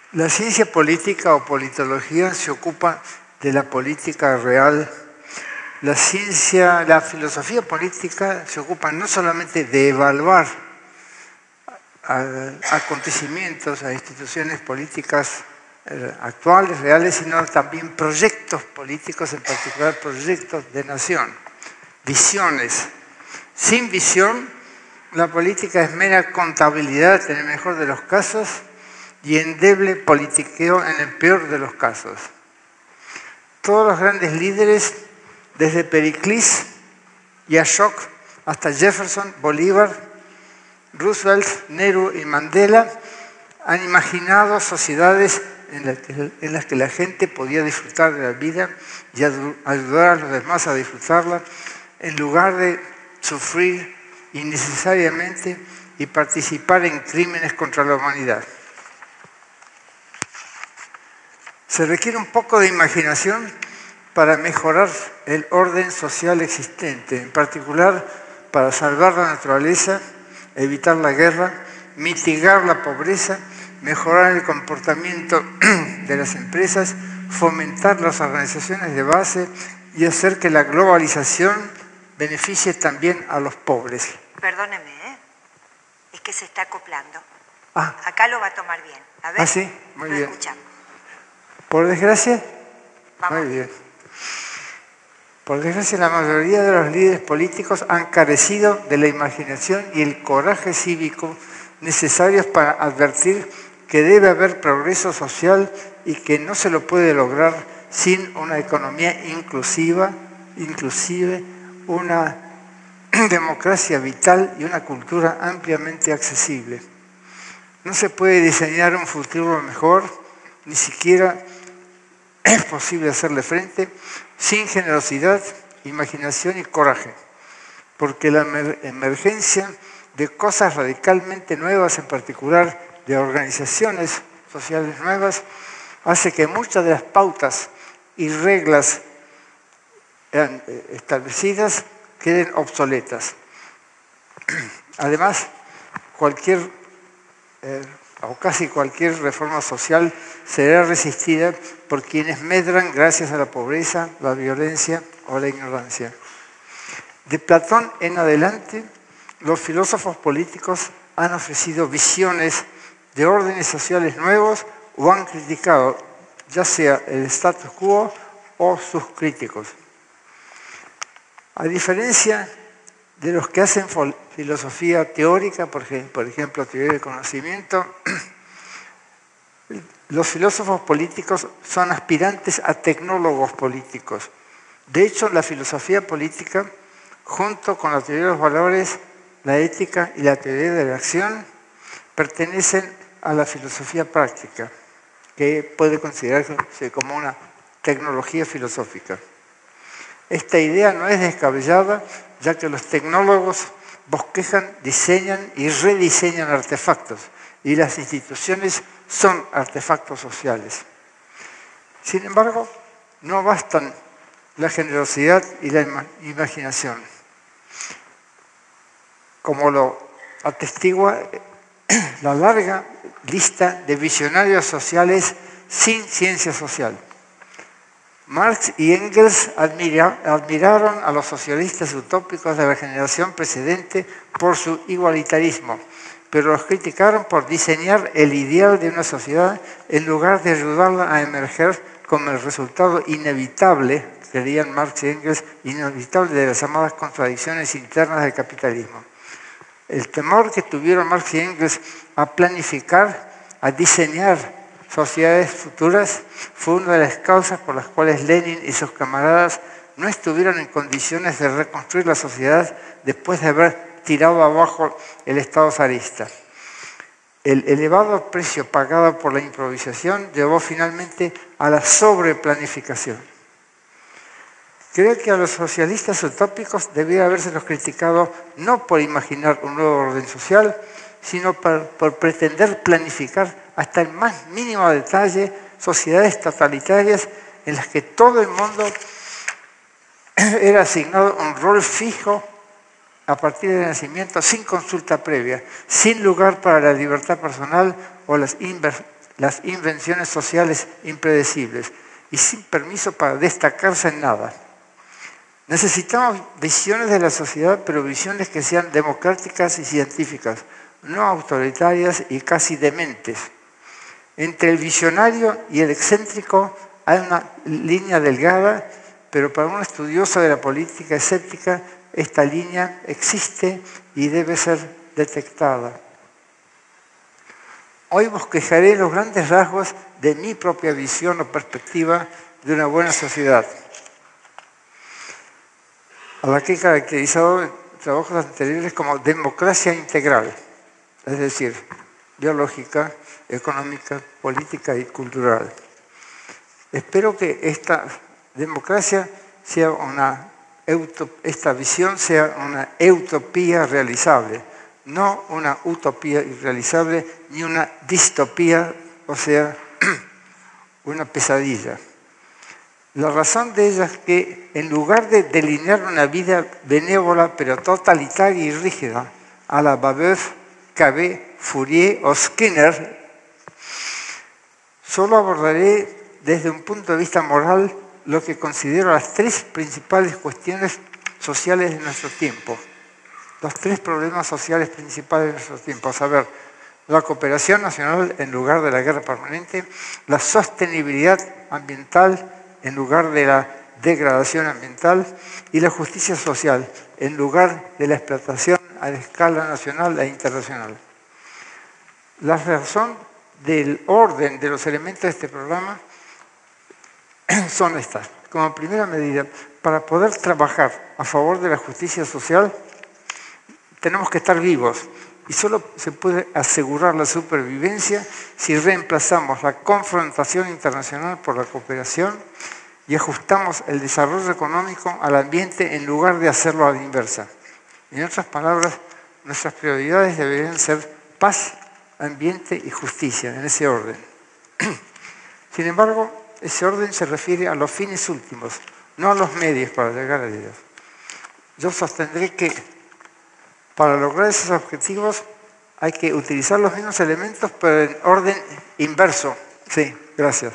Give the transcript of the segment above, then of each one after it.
La ciencia política o politología se ocupa de la política real. La filosofía política se ocupa no solamente de evaluar acontecimientos, a instituciones políticas actuales, reales, sino también proyectos políticos, en particular proyectos de nación, visiones. Sin visión, la política es mera contabilidad en el mejor de los casos y endeble politiqueo en el peor de los casos. Todos los grandes líderes, desde Pericles y Ashok hasta Jefferson, Bolívar, Roosevelt, Nehru y Mandela, han imaginado sociedades en las que la gente podía disfrutar de la vida y ayudar a los demás a disfrutarla, en lugar de sufrir innecesariamente y participar en crímenes contra la humanidad. Se requiere un poco de imaginación para mejorar el orden social existente, en particular para salvar la naturaleza, evitar la guerra, mitigar la pobreza, mejorar el comportamiento de las empresas, fomentar las organizaciones de base y hacer que la globalización beneficie también a los pobres. Perdóneme, es que se está acoplando. Ah. Acá lo va a tomar bien. A ver, sí, muy bien. Escuchamos. Por desgracia, Vamos. muy bien. Por desgracia, la mayoría de los líderes políticos han carecido de la imaginación y el coraje cívico necesarios para advertir que debe haber progreso social y que no se lo puede lograr sin una economía inclusive, una democracia vital y una cultura ampliamente accesible. No se puede diseñar un futuro mejor, ni siquiera es posible hacerle frente sin generosidad, imaginación y coraje, porque la emergencia de cosas radicalmente nuevas, en particular de organizaciones sociales nuevas, hace que muchas de las pautas y reglas establecidas queden obsoletas. Además, casi cualquier reforma social será resistida por quienes medran gracias a la pobreza, la violencia o la ignorancia. De Platón en adelante, los filósofos políticos han ofrecido visiones de órdenes sociales nuevos o han criticado ya sea el status quo o sus críticos. A diferencia de los que hacen filosofía teórica, por ejemplo, teoría del conocimiento, los filósofos políticos son aspirantes a tecnólogos políticos. De hecho, la filosofía política, junto con la teoría de los valores, la ética y la teoría de la acción, pertenecen a la filosofía práctica, que puede considerarse como una tecnología filosófica. Esta idea no es descabellada, ya que los tecnólogos bosquejan, diseñan y rediseñan artefactos, y las instituciones son artefactos sociales. Sin embargo, no bastan la generosidad y la imaginación, como lo atestigua la larga lista de visionarios sociales sin ciencia social. Marx y Engels admiraron a los socialistas utópicos de la generación precedente por su igualitarismo, pero los criticaron por diseñar el ideal de una sociedad en lugar de ayudarla a emerger como el resultado inevitable, creían Marx y Engels, inevitable de las llamadas contradicciones internas del capitalismo. El temor que tuvieron Marx y Engels a planificar, a diseñar sociedades futuras fue una de las causas por las cuales Lenin y sus camaradas no estuvieron en condiciones de reconstruir la sociedad después de haber tirado abajo el Estado zarista. El elevado precio pagado por la improvisación llevó finalmente a la sobreplanificación. Creo que a los socialistas utópicos debía habérselos criticado no por imaginar un nuevo orden social, sino por pretender planificar hasta el más mínimo detalle sociedades totalitarias en las que todo el mundo era asignado un rol fijo a partir del nacimiento, sin consulta previa, sin lugar para la libertad personal o las las invenciones sociales impredecibles y sin permiso para destacarse en nada. Necesitamos visiones de la sociedad, pero visiones que sean democráticas y científicas, no autoritarias y casi dementes. Entre el visionario y el excéntrico hay una línea delgada, pero para un estudioso de la política escéptica esta línea existe y debe ser detectada. Hoy bosquejaré los grandes rasgos de mi propia visión o perspectiva de una buena sociedad, a la que he caracterizado en trabajos anteriores como democracia integral, es decir, biológica, económica, política y cultural. Espero que esta democracia sea esta visión sea una utopía realizable, no una utopía irrealizable ni una distopía, o sea, una pesadilla. La razón de ella es que en lugar de delinear una vida benévola pero totalitaria y rígida, a la Babeuf, Cabet, Fourier o Skinner, solo abordaré desde un punto de vista moral lo que considero las tres principales cuestiones sociales de nuestro tiempo. Los tres problemas sociales principales de nuestro tiempo, a saber, la cooperación nacional en lugar de la guerra permanente, la sostenibilidad ambiental en lugar de la degradación ambiental y la justicia social en lugar de la explotación a escala nacional e internacional. La razón del orden de los elementos de este programa son estas. Como primera medida, para poder trabajar a favor de la justicia social, tenemos que estar vivos y solo se puede asegurar la supervivencia si reemplazamos la confrontación internacional por la cooperación y ajustamos el desarrollo económico al ambiente en lugar de hacerlo a la inversa. En otras palabras, nuestras prioridades deberían ser paz, ambiente y justicia, en ese orden. Sin embargo, ese orden se refiere a los fines últimos, no a los medios para llegar a ellos. Yo sostendré que para lograr esos objetivos hay que utilizar los mismos elementos, pero en orden inverso. Sí, gracias.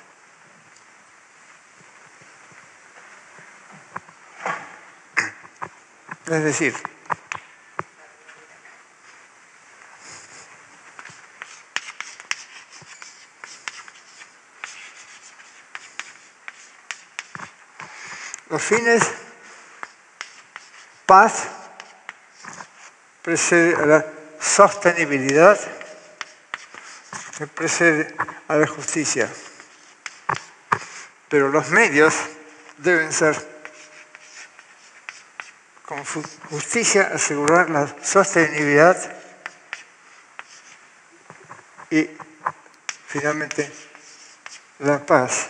Es decir, los fines, paz, precede a la sostenibilidad, que precede a la justicia. Pero los medios deben ser, con justicia, asegurar la sostenibilidad y, finalmente, la paz.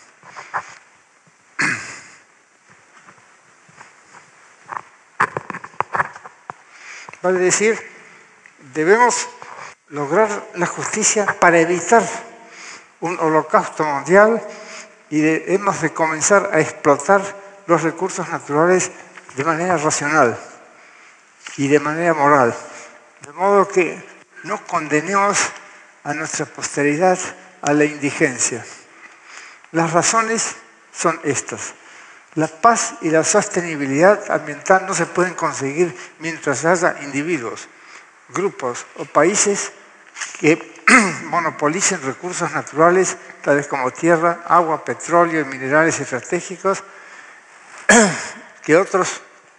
Vale decir, debemos lograr la justicia para evitar un holocausto mundial y hemos de comenzar a explotar los recursos naturales de manera racional y de manera moral, de modo que no condenemos a nuestra posteridad a la indigencia. Las razones son estas. La paz y la sostenibilidad ambiental no se pueden conseguir mientras haya individuos, grupos o países que monopolicen recursos naturales tales como tierra, agua, petróleo y minerales estratégicos que otros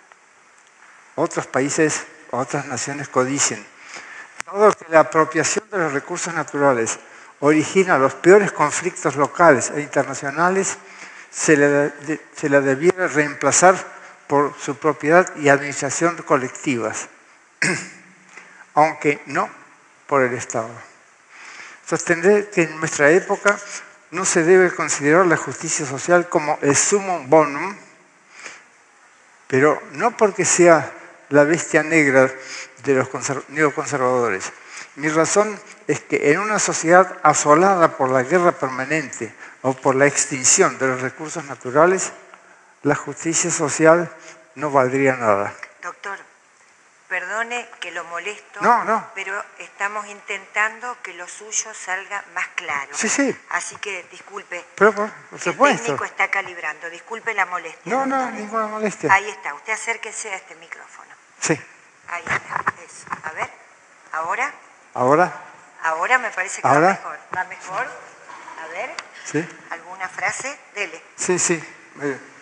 países o otras naciones codicien. Dado que la apropiación de los recursos naturales origina los peores conflictos locales e internacionales, se la debiera reemplazar por su propiedad y administración colectivas, aunque no por el Estado. Sostendré que en nuestra época no se debe considerar la justicia social como el sumum bonum, pero no porque sea la bestia negra de los neoconservadores. Mi razón es que en una sociedad asolada por la guerra permanente o por la extinción de los recursos naturales, la justicia social no valdría nada. Doctor, Perdone que lo molesto, No. pero estamos intentando que lo suyo salga más claro. Sí. Así que disculpe, Pero, por el supuesto. técnico está calibrando. Disculpe la molestia. No, ninguna molestia. Ahí está, usted acérquese a este micrófono. Sí. Ahí está, eso. A ver, ¿ahora? ¿Ahora? Ahora me parece que ¿Ahora? va mejor. ¿Va mejor? A ver, Sí. ¿alguna frase? Dele. Sí. Muy bien.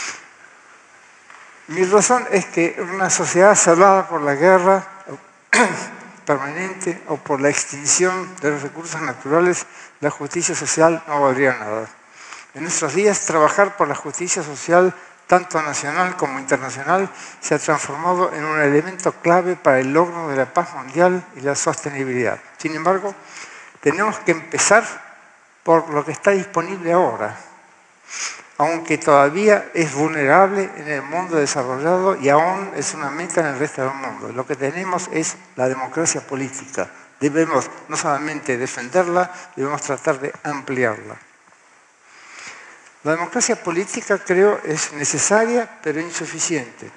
Mi razón es que una sociedad asolada por la guerra permanente o por la extinción de los recursos naturales, la justicia social no valdría nada. En nuestros días, trabajar por la justicia social, tanto nacional como internacional, se ha transformado en un elemento clave para el logro de la paz mundial y la sostenibilidad. Sin embargo, tenemos que empezar por lo que está disponible ahora, aunque todavía es vulnerable en el mundo desarrollado y aún es una meta en el resto del mundo. Lo que tenemos es la democracia política. Debemos no solamente defenderla, debemos tratar de ampliarla. La democracia política, creo, es necesaria, pero insuficiente.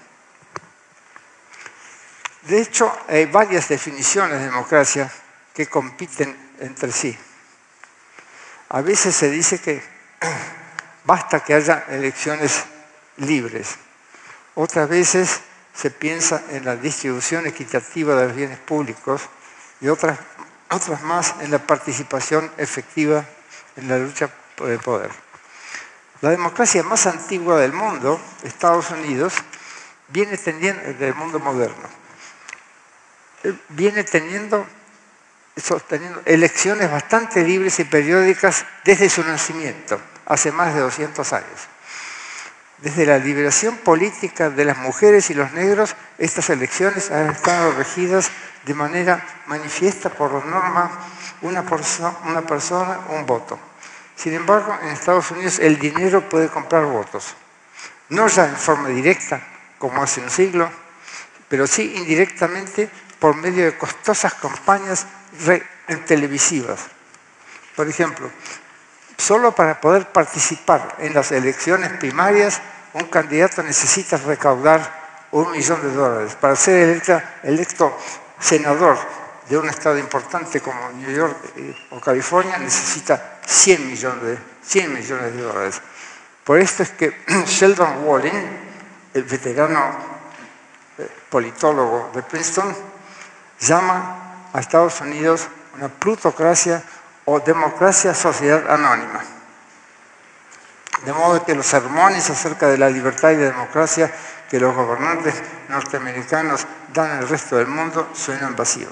De hecho, hay varias definiciones de democracia que compiten entre sí. A veces se dice que basta que haya elecciones libres. Otras veces se piensa en la distribución equitativa de los bienes públicos y otras más en la participación efectiva en la lucha por el poder. La democracia más antigua del mundo, Estados Unidos, del mundo moderno, viene sosteniendo elecciones bastante libres y periódicas desde su nacimiento, hace más de 200 años. Desde la liberación política de las mujeres y los negros, estas elecciones han estado regidas de manera manifiesta por la norma una persona, un voto. Sin embargo, en Estados Unidos el dinero puede comprar votos. No ya en forma directa, como hace un siglo, pero sí indirectamente por medio de costosas campañas televisivas. Por ejemplo, solo para poder participar en las elecciones primarias, un candidato necesita recaudar $1 millón. Para ser electo senador de un estado importante como New York o California, necesita $100 millones. Por esto es que Sheldon Walling, el veterano politólogo de Princeton, llama a Estados Unidos una plutocracia o democracia sociedad anónima. De modo que los sermones acerca de la libertad y la democracia que los gobernantes norteamericanos dan al resto del mundo suenan vacíos.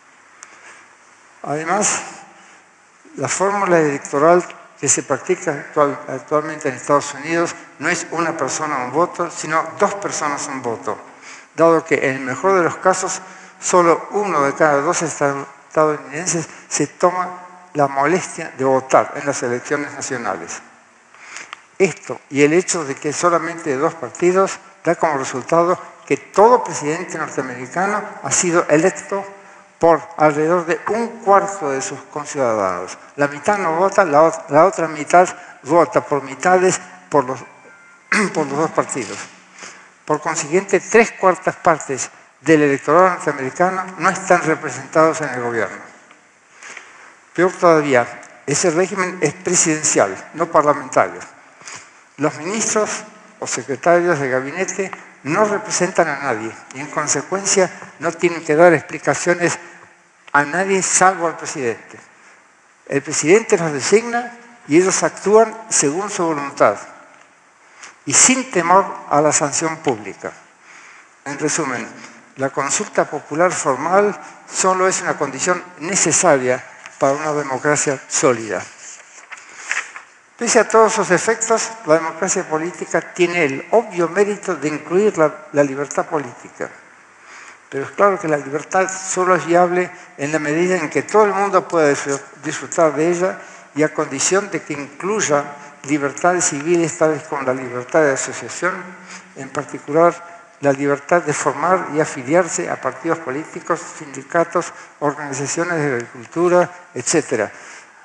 Además, la fórmula electoral que se practica actualmente en Estados Unidos no es una persona un voto, sino 2 personas un voto, dado que en el mejor de los casos solo 1 de cada 2 estadounidenses se toma la molestia de votar en las elecciones nacionales. Esto y el hecho de que solamente 2 partidos da como resultado que todo presidente norteamericano ha sido electo por alrededor de 1/4 de sus conciudadanos. La mitad no vota, la otra mitad vota por mitades por los 2 partidos. Por consiguiente, 3/4 partes del electorado norteamericano no están representados en el gobierno. Peor todavía, ese régimen es presidencial, no parlamentario. Los ministros o secretarios de gabinete no representan a nadie y en consecuencia no tienen que dar explicaciones a nadie salvo al presidente. El presidente los designa y ellos actúan según su voluntad y sin temor a la sanción pública. En resumen, la consulta popular formal solo es una condición necesaria para una democracia sólida. Pese a todos sus efectos, la democracia política tiene el obvio mérito de incluir la libertad política. Pero es claro que la libertad solo es viable en la medida en que todo el mundo pueda disfrutar de ella y a condición de que incluya libertades civiles tales como la libertad de asociación, en particular la libertad de formar y afiliarse a partidos políticos, sindicatos, organizaciones de agricultura, etc.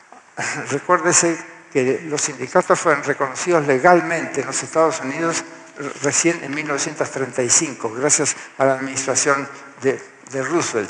Recuérdese que los sindicatos fueron reconocidos legalmente en los Estados Unidos recién en 1935, gracias a la administración de Roosevelt.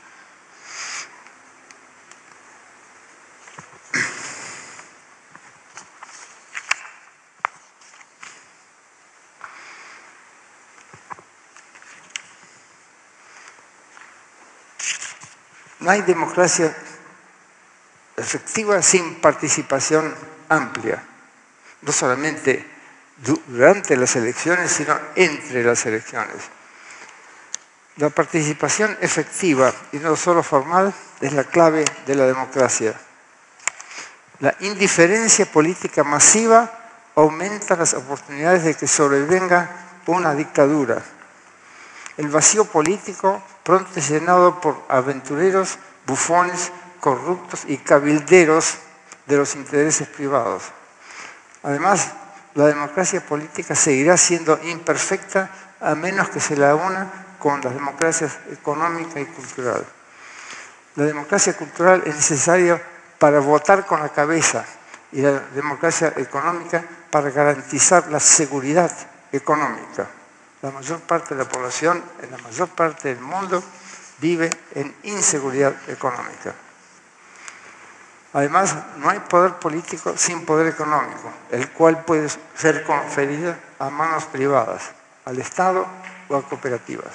No hay democracia efectiva sin participación amplia, no solamente durante las elecciones, sino entre las elecciones. La participación efectiva, y no solo formal, es la clave de la democracia. La indiferencia política masiva aumenta las oportunidades de que sobrevenga una dictadura. El vacío político pronto es llenado por aventureros, bufones, corruptos y cabilderos de los intereses privados. Además, la democracia política seguirá siendo imperfecta a menos que se la una con las democracias económica y cultural. La democracia cultural es necesaria para votar con la cabeza y la democracia económica para garantizar la seguridad económica. La mayor parte de la población en la mayor parte del mundo vive en inseguridad económica. Además, no hay poder político sin poder económico, el cual puede ser conferido a manos privadas, al Estado o a cooperativas.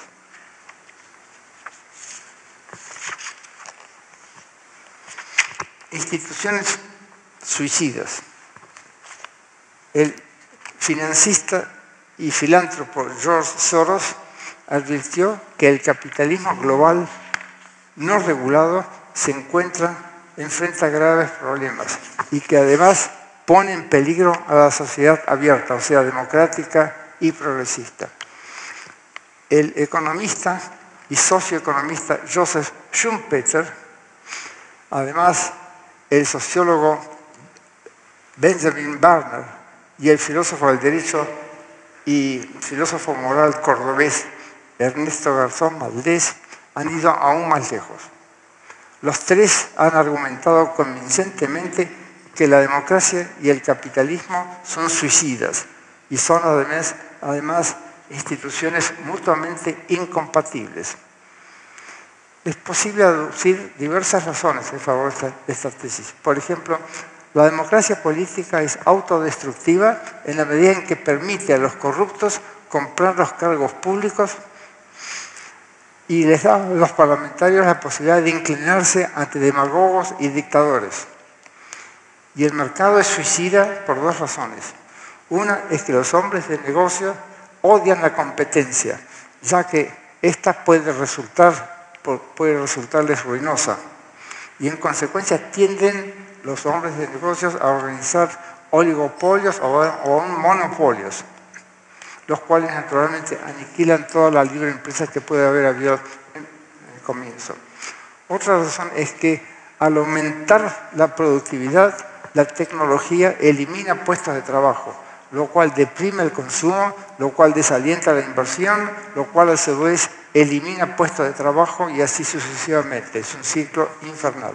Instituciones suicidas. El financista y filántropo George Soros advirtió que el capitalismo global no regulado enfrenta graves problemas y que además pone en peligro a la sociedad abierta, o sea, democrática y progresista. El economista y socioeconomista Joseph Schumpeter, además el sociólogo Benjamin Barner y el filósofo del derecho y filósofo moral cordobés Ernesto Garzón Valdés han ido aún más lejos. Los tres han argumentado convincentemente que la democracia y el capitalismo son suicidas y son además instituciones mutuamente incompatibles. Es posible aducir diversas razones en favor de esta tesis. Por ejemplo, la democracia política es autodestructiva en la medida en que permite a los corruptos comprar los cargos públicos y les da a los parlamentarios la posibilidad de inclinarse ante demagogos y dictadores. Y el mercado es suicida por dos razones. Una es que los hombres de negocio odian la competencia, ya que ésta puede resultarles ruinosa. Y en consecuencia tienden los hombres de negocios a organizar oligopolios o monopolios, los cuales naturalmente aniquilan toda la libre empresa que puede haber habido en el comienzo. Otra razón es que al aumentar la productividad, la tecnología elimina puestos de trabajo, lo cual deprime el consumo, lo cual desalienta la inversión, lo cual a su vez elimina puestos de trabajo y así sucesivamente. Es un ciclo infernal.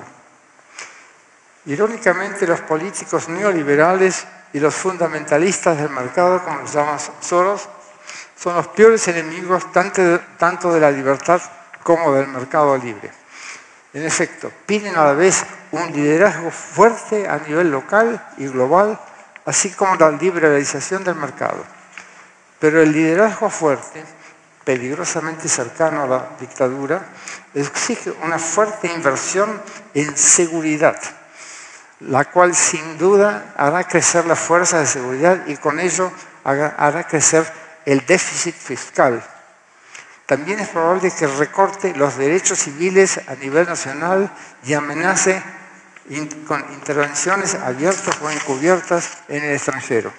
Irónicamente, los políticos neoliberales y los fundamentalistas del mercado, como los llama Soros, son los peores enemigos tanto de la libertad como del mercado libre. En efecto, piden a la vez un liderazgo fuerte a nivel local y global, así como la liberalización del mercado. Pero el liderazgo fuerte, peligrosamente cercano a la dictadura, exige una fuerte inversión en seguridad, la cual sin duda hará crecer la fuerza de seguridad y con ello hará crecer el déficit fiscal. También es probable que recorte los derechos civiles a nivel nacional y amenace con intervenciones abiertas o encubiertas en el extranjero.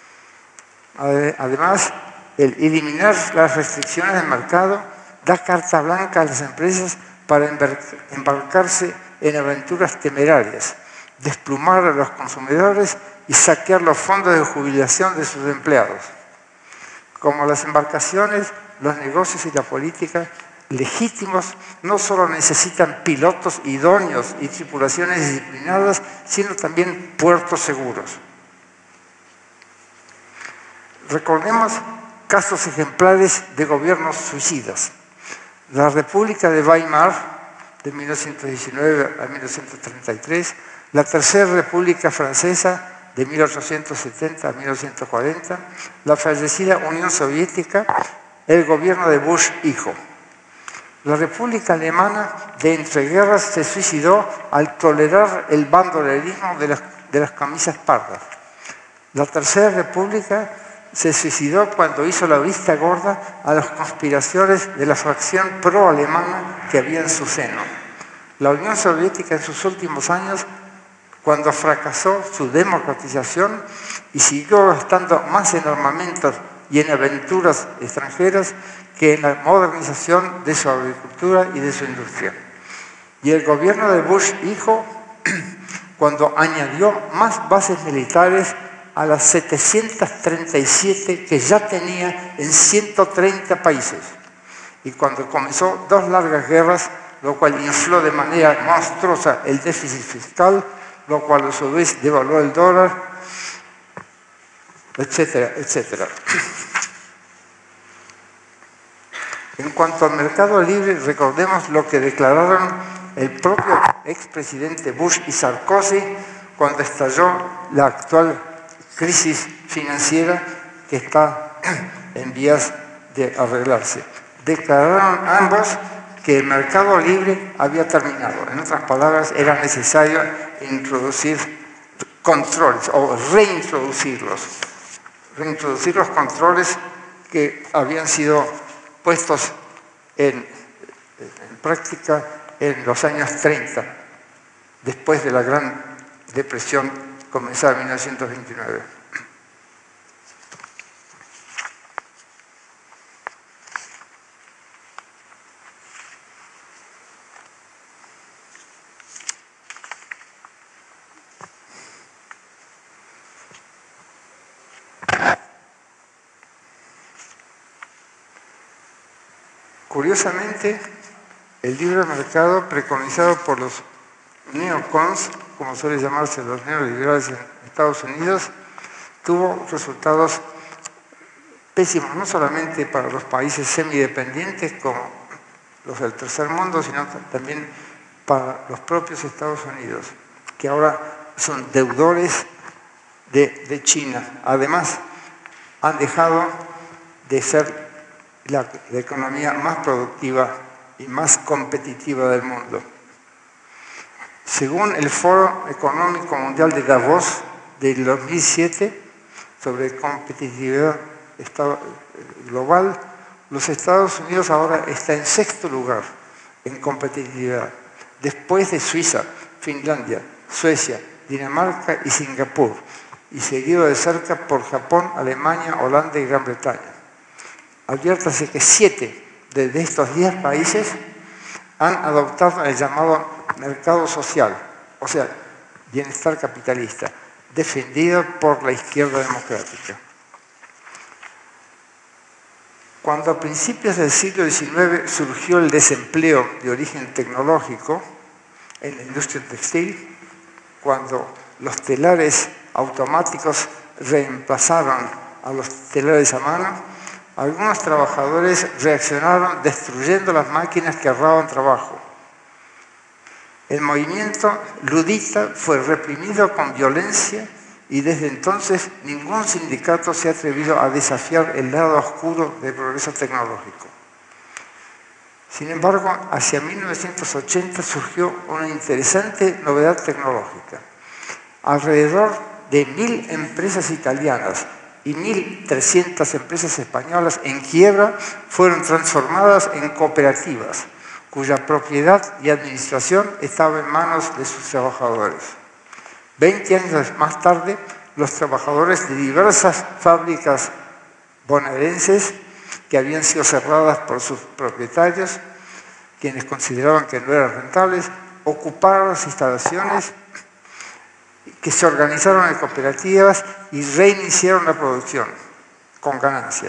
Además, el eliminar las restricciones del mercado da carta blanca a las empresas para embarcarse en aventuras temerarias, desplumar a los consumidores y saquear los fondos de jubilación de sus empleados. Como las embarcaciones, los negocios y la política legítimos no solo necesitan pilotos idóneos y tripulaciones disciplinadas, sino también puertos seguros. Recordemos casos ejemplares de gobiernos suicidas. La República de Weimar, de 1919 a 1933, la Tercera República Francesa, de 1870 a 1940, la fallecida Unión Soviética, el gobierno de Bush hijo. La República Alemana de entreguerras se suicidó al tolerar el bandolerismo de las camisas pardas. La Tercera República se suicidó cuando hizo la vista gorda a las conspiraciones de la fracción pro-alemana que había en su seno. La Unión Soviética en sus últimos años, cuando fracasó su democratización y siguió gastando más en armamentos y en aventuras extranjeras que en la modernización de su agricultura y de su industria. Y el gobierno de Bush hijo, cuando añadió más bases militares a las 737 que ya tenía en 130 países, y cuando comenzó 2 largas guerras, lo cual infló de manera monstruosa el déficit fiscal, lo cual a su vez devaluó el dólar, etcétera, etcétera. En cuanto al mercado libre, recordemos lo que declararon el propio expresidente Bush y Sarkozy cuando estalló la actual crisis financiera que está en vías de arreglarse. Declararon ambos que el mercado libre había terminado. En otras palabras, era necesario introducir controles o reintroducir los controles que habían sido puestos en práctica en los años 30, después de la Gran Depresión comenzada en 1929. Curiosamente, el libre mercado preconizado por los neocons, como suele llamarse los neoliberales en Estados Unidos, tuvo resultados pésimos, no solamente para los países semidependientes como los del tercer mundo, sino también para los propios Estados Unidos, que ahora son deudores de China. Además, han dejado de ser la economía más productiva y más competitiva del mundo. Según el Foro Económico Mundial de Davos del 2007 sobre competitividad global, los Estados Unidos ahora está en 6º lugar en competitividad, después de Suiza, Finlandia, Suecia, Dinamarca y Singapur, y seguido de cerca por Japón, Alemania, Holanda y Gran Bretaña. Adviértase que 7 de estos 10 países han adoptado el llamado mercado social, o sea, bienestar capitalista, defendido por la izquierda democrática. Cuando a principios del siglo XIX surgió el desempleo de origen tecnológico en la industria textil, cuando los telares automáticos reemplazaron a los telares a mano, algunos trabajadores reaccionaron destruyendo las máquinas que ahorraban trabajo. El movimiento ludita fue reprimido con violencia y desde entonces ningún sindicato se ha atrevido a desafiar el lado oscuro del progreso tecnológico. Sin embargo, hacia 1980 surgió una interesante novedad tecnológica. Alrededor de 1.000 empresas italianas y 1.300 empresas españolas en quiebra fueron transformadas en cooperativas, cuya propiedad y administración estaba en manos de sus trabajadores. 20 años más tarde, los trabajadores de diversas fábricas bonaerenses que habían sido cerradas por sus propietarios, quienes consideraban que no eran rentables, ocuparon las instalaciones, que se organizaron en cooperativas y reiniciaron la producción con ganancias.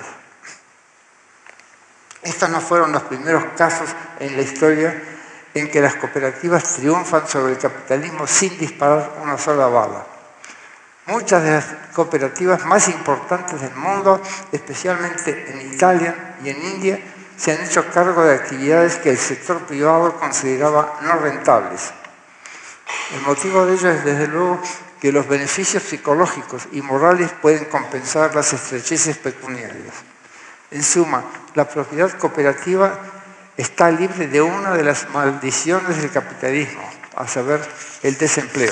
Estos no fueron los primeros casos en la historia en que las cooperativas triunfan sobre el capitalismo sin disparar una sola bala. Muchas de las cooperativas más importantes del mundo, especialmente en Italia y en India, se han hecho cargo de actividades que el sector privado consideraba no rentables. El motivo de ello es, desde luego, que los beneficios psicológicos y morales pueden compensar las estrecheces pecuniarias. En suma, la propiedad cooperativa está libre de una de las maldiciones del capitalismo, a saber, el desempleo.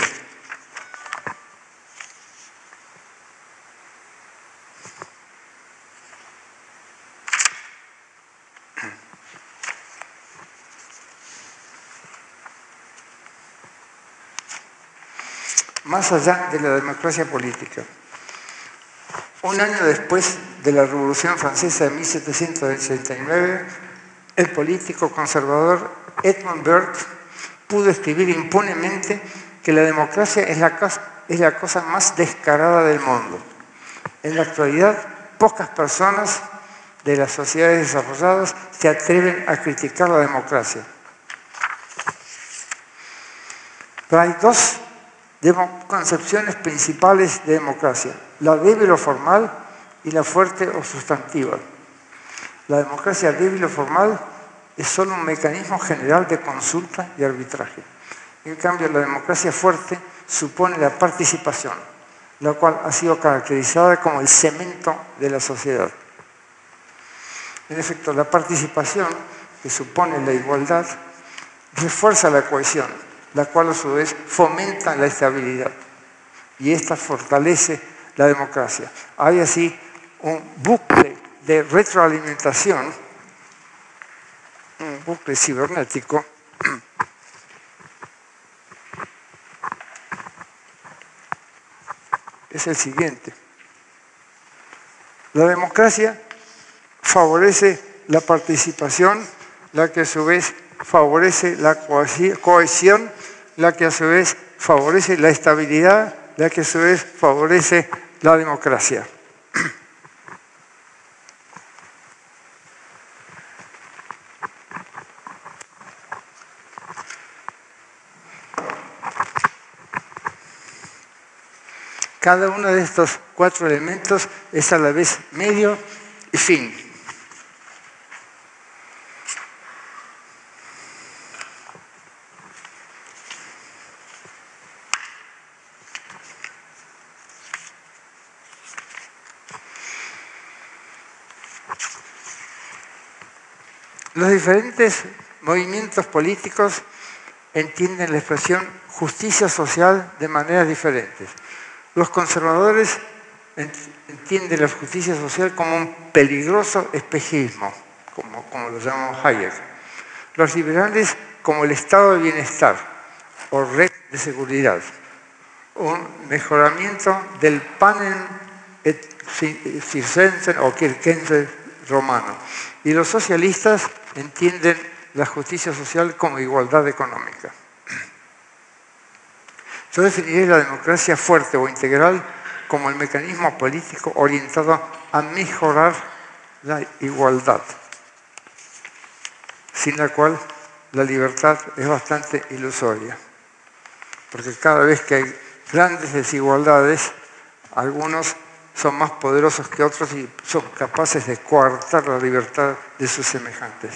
Más allá de la democracia política. Un año después de la Revolución Francesa de 1789, el político conservador Edmund Burke pudo escribir impunemente que la democracia es la cosa más descarada del mundo. En la actualidad, pocas personas de las sociedades desarrolladas se atreven a criticar la democracia. Pero hay dos concepciones principales de democracia: la débil o formal y la fuerte o sustantiva. La democracia débil o formal es solo un mecanismo general de consulta y arbitraje. En cambio, la democracia fuerte supone la participación, la cual ha sido caracterizada como el cemento de la sociedad. En efecto, la participación, que supone la igualdad, refuerza la cohesión, la cual a su vez fomenta la estabilidad, y esta fortalece la democracia. Hay así un bucle de retroalimentación, un bucle cibernético, es el siguiente. La democracia favorece la participación, la que a su vez favorece la cohesión, la que a su vez favorece la estabilidad, la que a su vez favorece la democracia. Cada uno de estos cuatro elementos es a la vez medio y fin. Los diferentes movimientos políticos entienden la expresión justicia social de maneras diferentes. Los conservadores entienden la justicia social como un peligroso espejismo, como lo llamamos Hayek. Los liberales como el estado de bienestar o red de seguridad, un mejoramiento del panem et circenses o circenses romano. Y los socialistas entienden la justicia social como igualdad económica. Yo definiría la democracia fuerte o integral como el mecanismo político orientado a mejorar la igualdad, sin la cual la libertad es bastante ilusoria. Porque cada vez que hay grandes desigualdades, algunos son más poderosos que otros y son capaces de coartar la libertad de sus semejantes.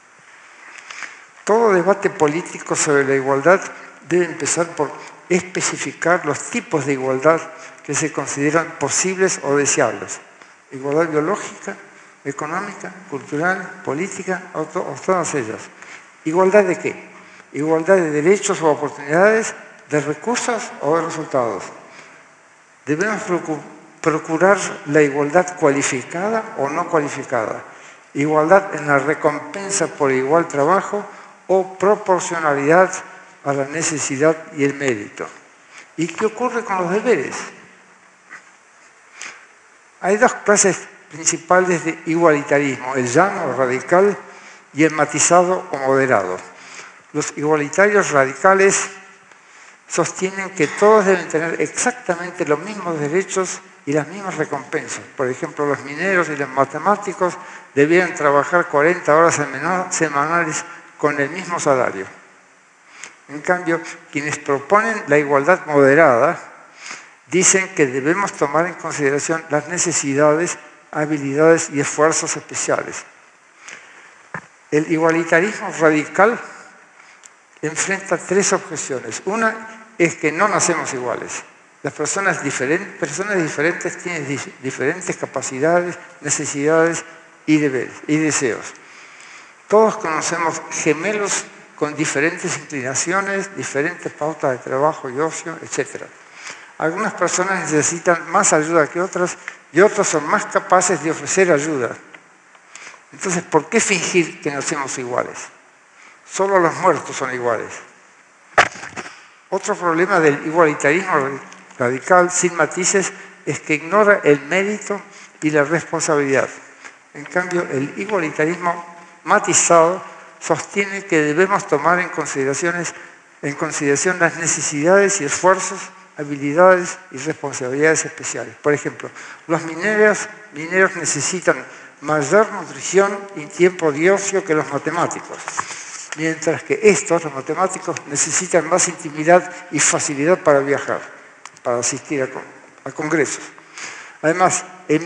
Todo debate político sobre la igualdad debe empezar por especificar los tipos de igualdad que se consideran posibles o deseables. Igualdad biológica, económica, cultural, política, o todas ellas. ¿Igualdad de qué? Igualdad de derechos o oportunidades, de recursos o de resultados. Debemos procurar la igualdad cualificada o no cualificada. Igualdad en la recompensa por igual trabajo o proporcionalidad a la necesidad y el mérito. ¿Y qué ocurre con los deberes? Hay dos clases principales de igualitarismo: el llano o radical y el matizado o moderado. Los igualitarios radicales sostienen que todos deben tener exactamente los mismos derechos y las mismas recompensas. Por ejemplo, los mineros y los matemáticos debieran trabajar 40 horas semanales con el mismo salario. En cambio, quienes proponen la igualdad moderada dicen que debemos tomar en consideración las necesidades, habilidades y esfuerzos especiales. El igualitarismo radical enfrenta tres objeciones. Una es que no nacemos iguales. Las personas diferentes tienen diferentes capacidades, necesidades y deseos. Todos conocemos gemelos con diferentes inclinaciones, diferentes pautas de trabajo y ocio, etc. Algunas personas necesitan más ayuda que otras y otros son más capaces de ofrecer ayuda. Entonces, ¿por qué fingir que nacemos iguales? Solo los muertos son iguales. Otro problema del igualitarismo radical sin matices es que ignora el mérito y la responsabilidad. En cambio, el igualitarismo matizado sostiene que debemos tomar en consideración las necesidades y esfuerzos, habilidades y responsabilidades especiales. Por ejemplo, los mineros necesitan mayor nutrición y tiempo de ocio que los matemáticos, mientras que los matemáticos, necesitan más intimidad y facilidad para viajar, para asistir a congresos. Además,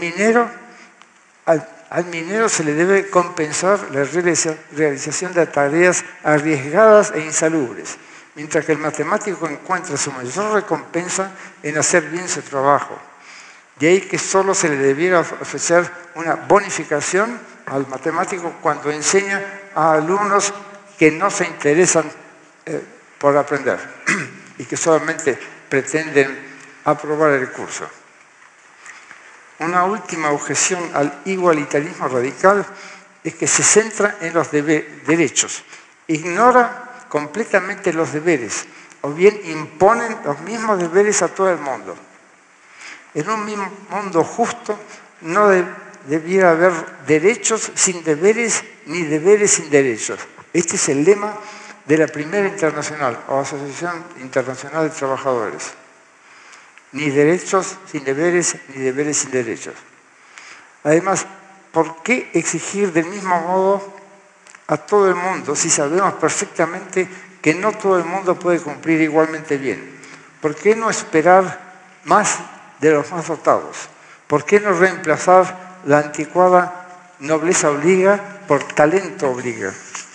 al minero se le debe compensar la realización de tareas arriesgadas e insalubres, mientras que el matemático encuentra su mayor recompensa en hacer bien su trabajo. De ahí que solo se le debiera ofrecer una bonificación al matemático cuando enseña a alumnos que no se interesan por aprender y que solamente pretenden aprobar el curso. Una última objeción al igualitarismo radical es que se centra en los derechos, ignora completamente los deberes, o bien imponen los mismos deberes a todo el mundo. En un mismo mundo justo no debiera haber derechos sin deberes ni deberes sin derechos. Este es el lema de la primera internacional, o Asociación Internacional de Trabajadores. Ni derechos sin deberes, ni deberes sin derechos. Además, ¿por qué exigir del mismo modo a todo el mundo si sabemos perfectamente que no todo el mundo puede cumplir igualmente bien? ¿Por qué no esperar más de los más dotados? ¿Por qué no reemplazar la anticuada nobleza obliga por talento obliga?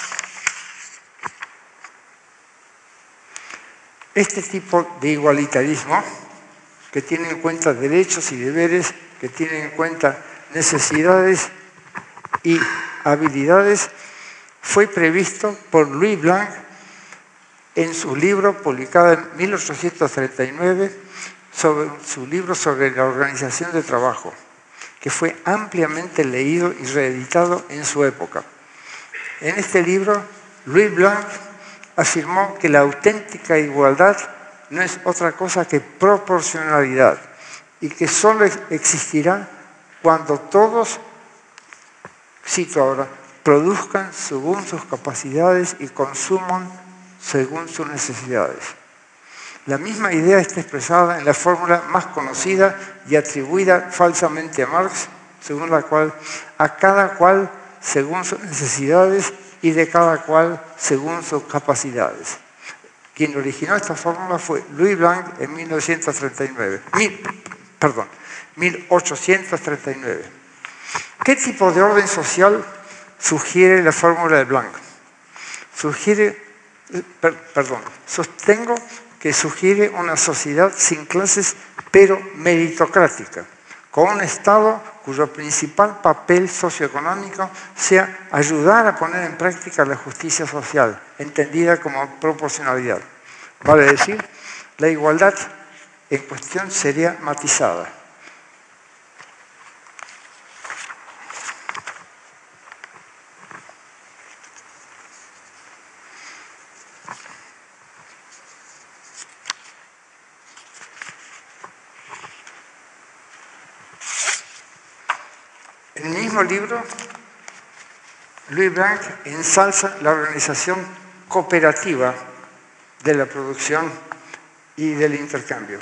Este tipo de igualitarismo, que tiene en cuenta derechos y deberes, que tiene en cuenta necesidades y habilidades, fue previsto por Louis Blanc en su libro publicado en 1839, su libro sobre la organización de trabajo, que fue ampliamente leído y reeditado en su época. En este libro, Louis Blanc afirmó que la auténtica igualdad no es otra cosa que proporcionalidad y que solo existirá cuando todos, cito ahora, produzcan según sus capacidades y consuman según sus necesidades. La misma idea está expresada en la fórmula más conocida y atribuida falsamente a Marx, según la cual a cada cual según sus necesidades y de cada cual según sus capacidades. Quien originó esta fórmula fue Louis Blanc en 1839. ¿Qué tipo de orden social sugiere la fórmula de Blanc? Sostengo que sugiere una sociedad sin clases pero meritocrática, con un Estado cuyo principal papel socioeconómico sea ayudar a poner en práctica la justicia social, entendida como proporcionalidad. Vale decir, la igualdad en cuestión sería matizada. En el mismo libro, Louis Blanc ensalza la organización cooperativa de la producción y del intercambio.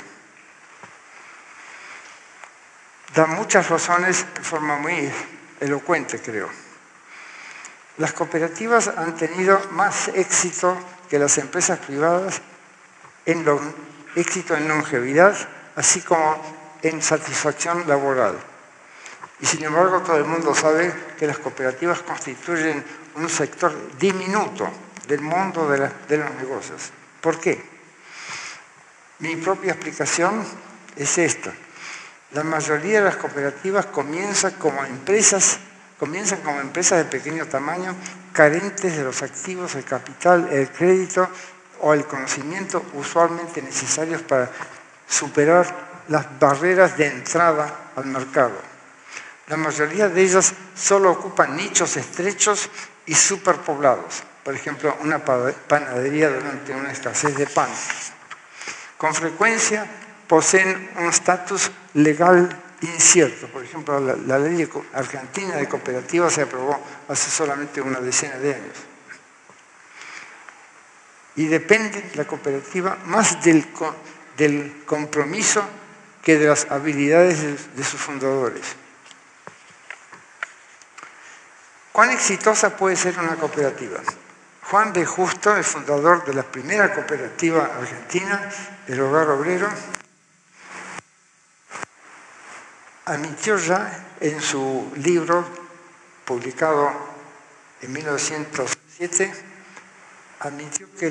Da muchas razones de forma muy elocuente, creo. Las cooperativas han tenido más éxito que las empresas privadas éxito en longevidad, así como en satisfacción laboral. Y sin embargo, todo el mundo sabe que las cooperativas constituyen un sector diminuto del mundo de los negocios. ¿Por qué? Mi propia explicación es esta. La mayoría de las cooperativas comienzan como empresas de pequeño tamaño, carentes de los activos, el capital, el crédito o el conocimiento usualmente necesarios para superar las barreras de entrada al mercado. La mayoría de ellas solo ocupan nichos estrechos y superpoblados. Por ejemplo, una panadería durante una escasez de pan. Con frecuencia poseen un estatus legal incierto. Por ejemplo, la ley argentina de cooperativas se aprobó hace solamente una decena de años. Y depende la cooperativa más del compromiso que de las habilidades de sus fundadores. ¿Cuán exitosa puede ser una cooperativa? Juan B. Justo, el fundador de la primera cooperativa argentina, el Hogar Obrero, admitió ya en su libro, publicado en 1907, admitió que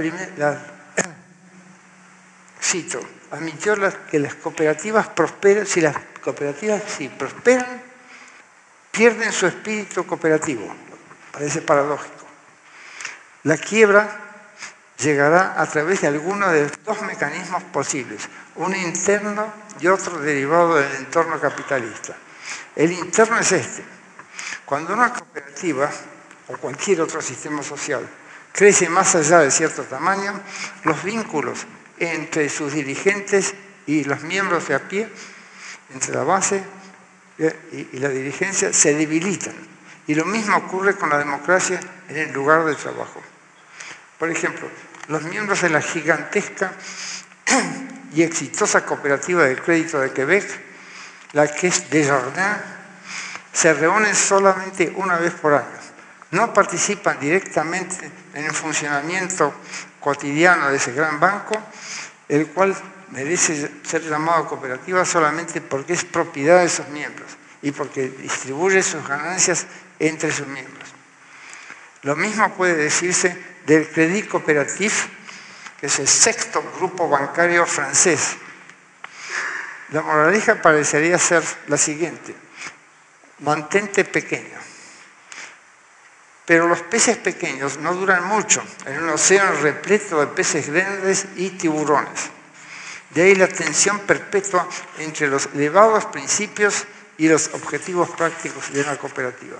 que las cooperativas prosperan, si las cooperativas prosperan, pierden su espíritu cooperativo. Parece paradójico. La quiebra llegará a través de alguno de los dos mecanismos posibles, uno interno y otro derivado del entorno capitalista. El interno es este. Cuando una cooperativa o cualquier otro sistema social crece más allá de cierto tamaño, los vínculos entre sus dirigentes y los miembros de a pie, entre la base y la dirigencia, se debilitan. Y lo mismo ocurre con la democracia en el lugar de trabajo. Por ejemplo, los miembros de la gigantesca y exitosa cooperativa de crédito de Quebec, la Caisse Desjardins, se reúnen solamente una vez por año. No participan directamente en el funcionamiento cotidiano de ese gran banco, el cual merece ser llamado cooperativa solamente porque es propiedad de sus miembros y porque distribuye sus ganancias entre sus miembros. Lo mismo puede decirse del Crédit Coopératif, que es el sexto grupo bancario francés. La moraleja parecería ser la siguiente: mantente pequeño. Pero los peces pequeños no duran mucho en un océano repleto de peces grandes y tiburones. De ahí la tensión perpetua entre los elevados principios y los objetivos prácticos de una cooperativa.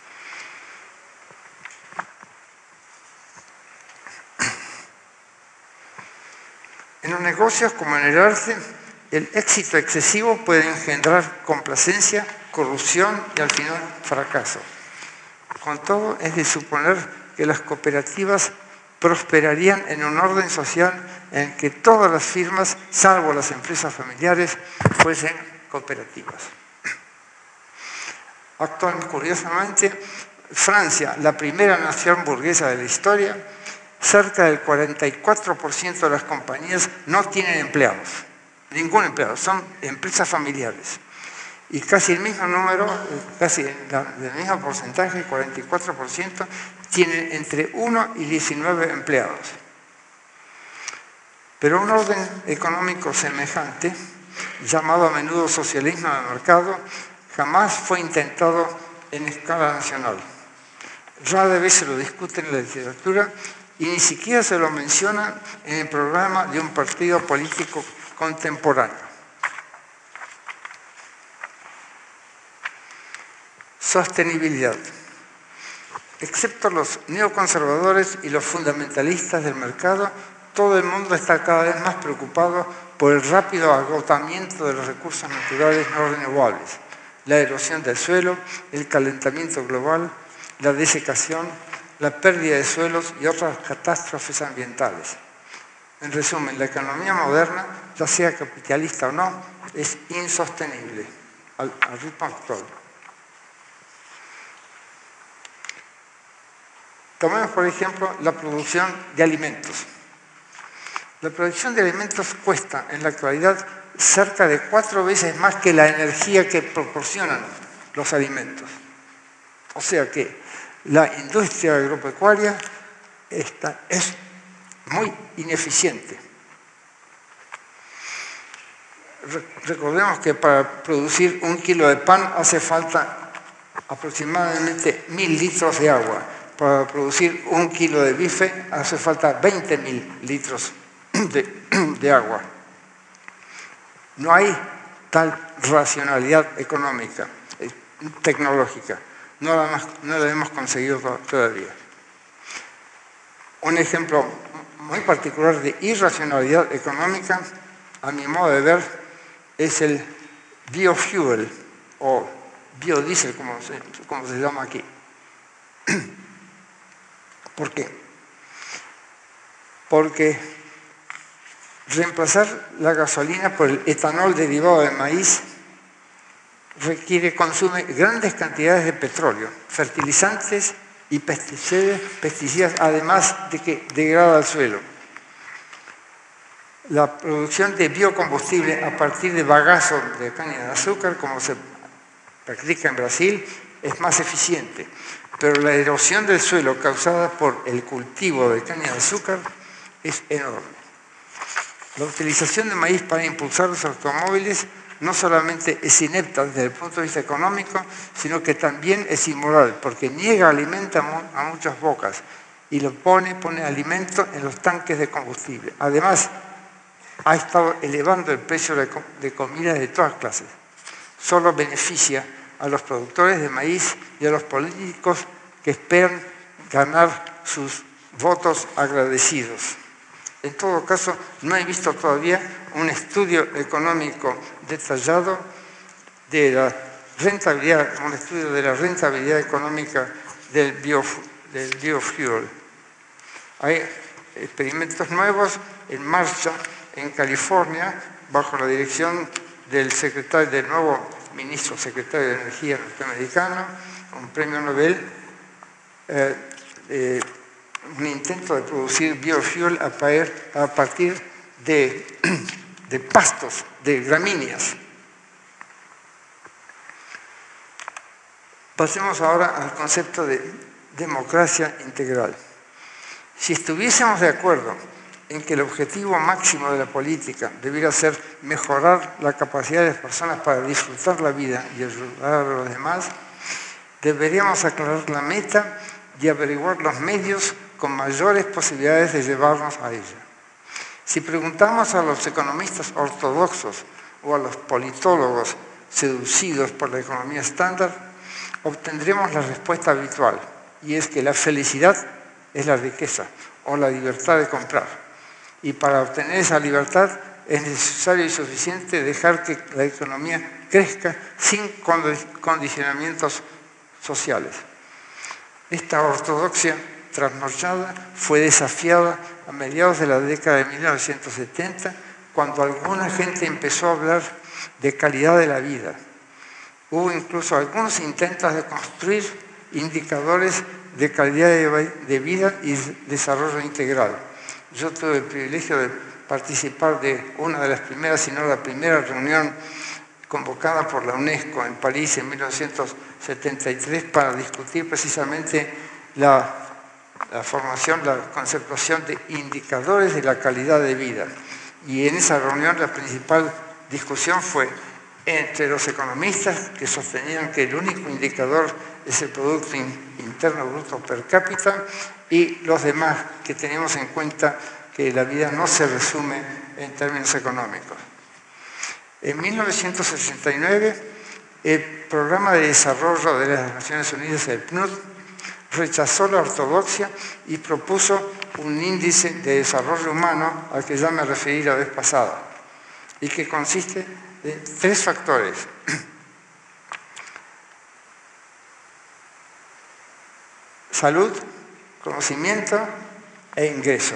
En los negocios, como en el arte, el éxito excesivo puede engendrar complacencia, corrupción y al final fracaso. Con todo, es de suponer que las cooperativas prosperarían en un orden social en que todas las firmas, salvo las empresas familiares, fuesen cooperativas. Actualmente, curiosamente, Francia, la primera nación burguesa de la historia, cerca del 44% de las compañías no tienen empleados, ningún empleado, son empresas familiares. Y casi el mismo número, casi el mismo porcentaje, 44%, tienen entre 1 y 19 empleados. Pero un orden económico semejante, llamado a menudo socialismo de mercado, jamás fue intentado en escala nacional. Rara vez se lo discute en la literatura y ni siquiera se lo menciona en el programa de un partido político contemporáneo. Sostenibilidad. Excepto los neoconservadores y los fundamentalistas del mercado, todo el mundo está cada vez más preocupado por el rápido agotamiento de los recursos naturales no renovables, la erosión del suelo, el calentamiento global, la desecación, la pérdida de suelos y otras catástrofes ambientales. En resumen, la economía moderna, ya sea capitalista o no, es insostenible al ritmo actual. Tomemos, por ejemplo, la producción de alimentos. La producción de alimentos cuesta en la actualidad cerca de 4 veces más que la energía que proporcionan los alimentos. O sea que la industria agropecuaria es muy ineficiente. Recordemos que para producir 1 kilo de pan hace falta aproximadamente 1000 litros de agua. Para producir 1 kilo de bife hace falta 20.000 litros de agua. No hay tal racionalidad económica, tecnológica. No la hemos conseguido todavía. Un ejemplo muy particular de irracionalidad económica, a mi modo de ver, es el biofuel o biodiesel, como se llama aquí. ¿Por qué? Porque reemplazar la gasolina por el etanol derivado de maíz consume grandes cantidades de petróleo, fertilizantes y pesticidas, además de que degrada el suelo. La producción de biocombustible a partir de bagazo de caña de azúcar, como se practica en Brasil, es más eficiente, pero la erosión del suelo causada por el cultivo de caña de azúcar es enorme. La utilización de maíz para impulsar los automóviles no solamente es inepta desde el punto de vista económico, sino que también es inmoral, porque niega alimento a muchas bocas y pone alimento en los tanques de combustible. Además, ha estado elevando el precio de comida de todas clases. Solo beneficia a los productores de maíz y a los políticos que esperan ganar sus votos agradecidos. En todo caso, no he visto todavía un estudio económico detallado de la rentabilidad, un estudio de la rentabilidad económica del biofuel. Hay experimentos nuevos en marcha en California, bajo la dirección del nuevo secretario de Energía norteamericano, un premio Nobel, un intento de producir biofuel a partir de pastos, de gramíneas. Pasemos ahora al concepto de democracia integral. Si estuviésemos de acuerdo en que el objetivo máximo de la política debiera ser mejorar la capacidad de las personas para disfrutar la vida y ayudar a los demás, deberíamos aclarar la meta y averiguar los medios con mayores posibilidades de llevarnos a ella. Si preguntamos a los economistas ortodoxos o a los politólogos seducidos por la economía estándar, obtendremos la respuesta habitual, y es que la felicidad es la riqueza o la libertad de comprar. Y para obtener esa libertad es necesario y suficiente dejar que la economía crezca sin condicionamientos sociales. Esta ortodoxia trasnochada fue desafiada a mediados de la década de 1970, cuando alguna gente empezó a hablar de calidad de la vida. Hubo incluso algunos intentos de construir indicadores de calidad de vida y desarrollo integral. Yo tuve el privilegio de participar de una de las primeras, si no la primera reunión convocada por la UNESCO en París en 1973 para discutir precisamente la formación, la conceptuación de indicadores de la calidad de vida. Y en esa reunión la principal discusión fue entre los economistas, que sostenían que el único indicador es el Producto Interno Bruto per cápita, y los demás, que tenemos en cuenta que la vida no se resume en términos económicos. En 1969, el Programa de Desarrollo de las Naciones Unidas, el PNUD, rechazó la ortodoxia y propuso un índice de desarrollo humano al que ya me referí la vez pasada, y que consiste de 3 factores. Salud, conocimiento e ingreso.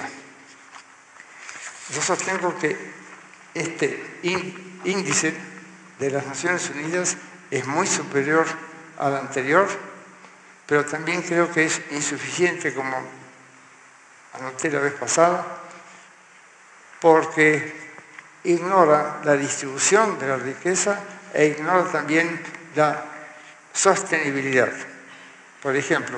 Yo sostengo que este índice de las Naciones Unidas es muy superior al anterior, pero también creo que es insuficiente, como anoté la vez pasada, porque ignora la distribución de la riqueza e ignora también la sostenibilidad. Por ejemplo,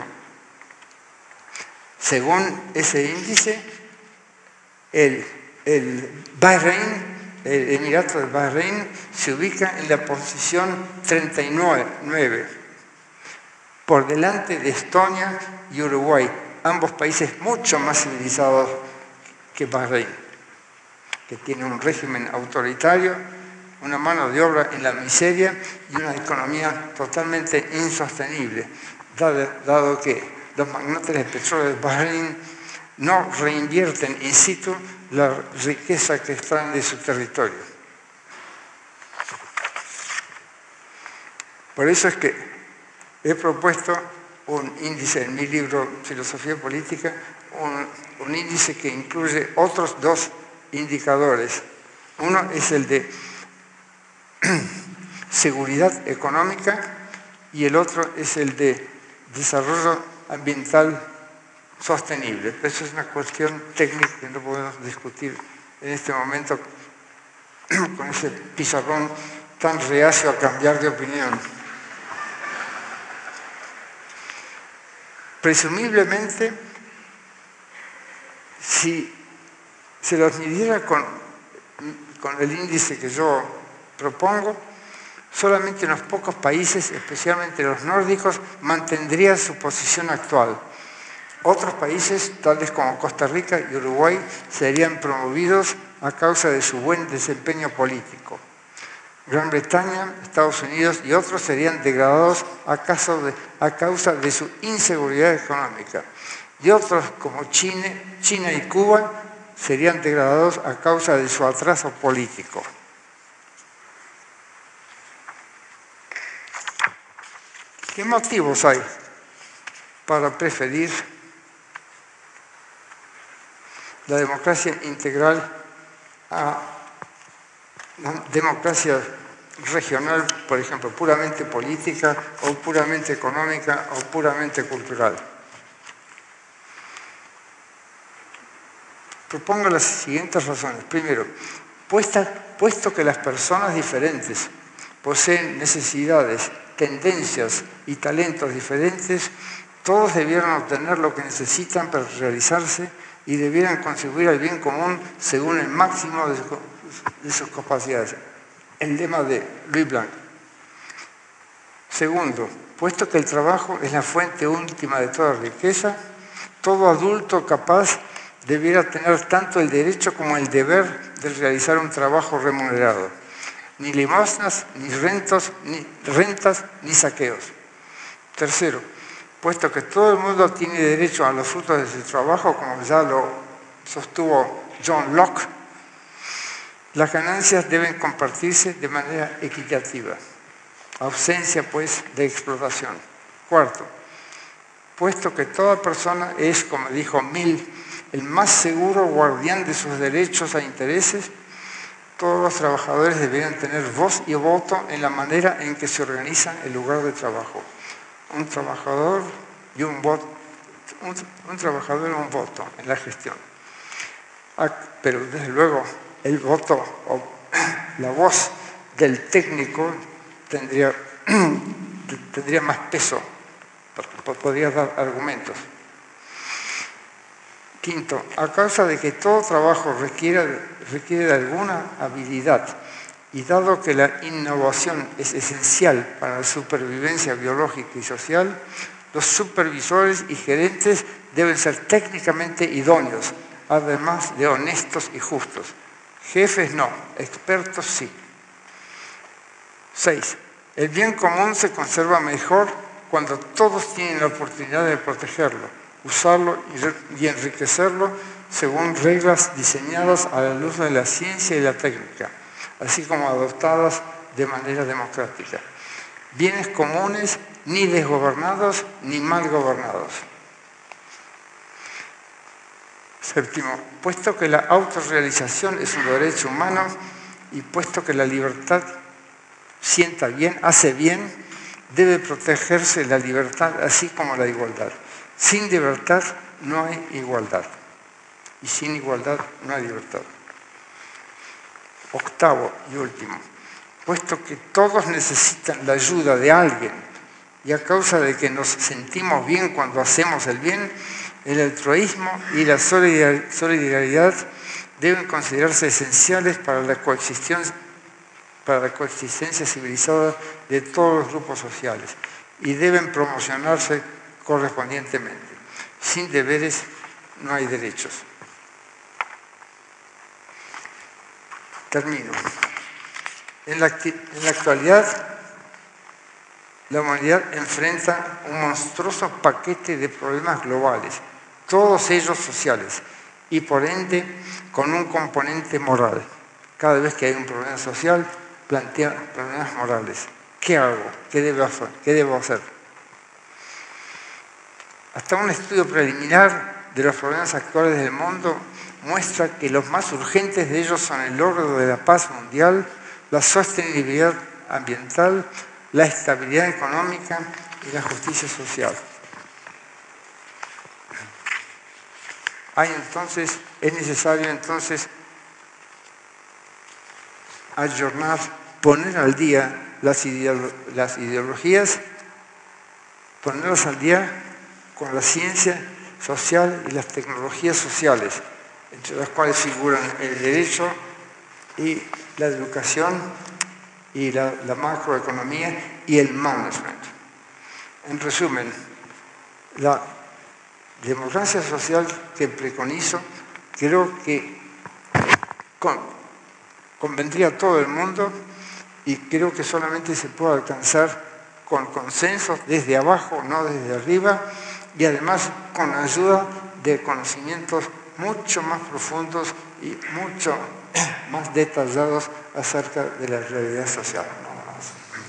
según ese índice, el Bahrein, el Emirato de Bahrein, se ubica en la posición 39, por delante de Estonia y Uruguay, ambos países mucho más civilizados que Bahrein, que tiene un régimen autoritario, una mano de obra en la miseria y una economía totalmente insostenible, dado que los magnates del petróleo de Bahrein no reinvierten in situ la riqueza que extraen de su territorio. Por eso es que he propuesto un índice en mi libro Filosofía Política, un índice que incluye otros dos indicadores. Uno es el de seguridad económica y el otro es el de desarrollo ambiental sostenible. Pero eso es una cuestión técnica que no podemos discutir en este momento con ese pizarrón tan reacio a cambiar de opinión. Presumiblemente, si se los midiera con el índice que yo propongo, solamente unos pocos países, especialmente los nórdicos, mantendrían su posición actual. Otros países, tales como Costa Rica y Uruguay, serían promovidos a causa de su buen desempeño político. Gran Bretaña, Estados Unidos y otros serían degradados a causa de su inseguridad económica. Y otros, como China y Cuba, serían degradados a causa de su atraso político. ¿Qué motivos hay para preferir la democracia integral a la democracia regional, por ejemplo, puramente política o puramente económica o puramente cultural? Propongo las siguientes razones. Primero, puesto que las personas diferentes poseen necesidades, tendencias y talentos diferentes, todos debieran obtener lo que necesitan para realizarse y debieran contribuir al bien común según el máximo de sus capacidades. El lema de Louis Blanc. Segundo, puesto que el trabajo es la fuente última de toda riqueza, todo adulto capaz debiera tener tanto el derecho como el deber de realizar un trabajo remunerado. Ni limosnas, ni rentas, ni saqueos. Tercero, puesto que todo el mundo tiene derecho a los frutos de su trabajo, como ya lo sostuvo John Locke, las ganancias deben compartirse de manera equitativa. Ausencia, pues, de explotación. Cuarto, puesto que toda persona es, como dijo Mill, el más seguro guardián de sus derechos e intereses, todos los trabajadores deberían tener voz y voto en la manera en que se organiza el lugar de trabajo. Un trabajador y un voto en la gestión. Pero desde luego el voto o la voz del técnico tendría más peso, porque podría dar argumentos. Quinto, a causa de que todo trabajo requiere de alguna habilidad y dado que la innovación es esencial para la supervivencia biológica y social, los supervisores y gerentes deben ser técnicamente idóneos, además de honestos y justos. Jefes no, expertos sí. 6. El bien común se conserva mejor cuando todos tienen la oportunidad de protegerlo, usarlo y enriquecerlo según reglas diseñadas a la luz de la ciencia y la técnica, así como adoptadas de manera democrática. Bienes comunes ni desgobernados ni mal gobernados. Séptimo, puesto que la autorrealización es un derecho humano y puesto que la libertad sienta bien, hace bien, debe protegerse la libertad así como la igualdad. Sin libertad no hay igualdad y sin igualdad no hay libertad. Octavo y último, puesto que todos necesitan la ayuda de alguien y a causa de que nos sentimos bien cuando hacemos el bien, el altruismo y la solidaridad deben considerarse esenciales para la coexistencia civilizada de todos los grupos sociales y deben promocionarse correspondientemente. Sin deberes no hay derechos. Termino. En la actualidad, la humanidad enfrenta un monstruoso paquete de problemas globales, todos ellos sociales, y por ende con un componente moral. Cada vez que hay un problema social, plantea problemas morales. ¿Qué hago? ¿Qué debo hacer? Hasta un estudio preliminar de los problemas actuales del mundo muestra que los más urgentes de ellos son el logro de la paz mundial, la sostenibilidad ambiental, la estabilidad económica y la justicia social. Es necesario entonces ayornar, poner al día las ideologías, ponerlas al día con la ciencia social y las tecnologías sociales, entre las cuales figuran el derecho y la educación y la macroeconomía y el management. En resumen, la democracia social que preconizo creo que convendría a todo el mundo y creo que solamente se puede alcanzar con consensos desde abajo, no desde arriba, y además con ayuda de conocimientos mucho más profundos y mucho más detallados acerca de la realidad social. Nada más.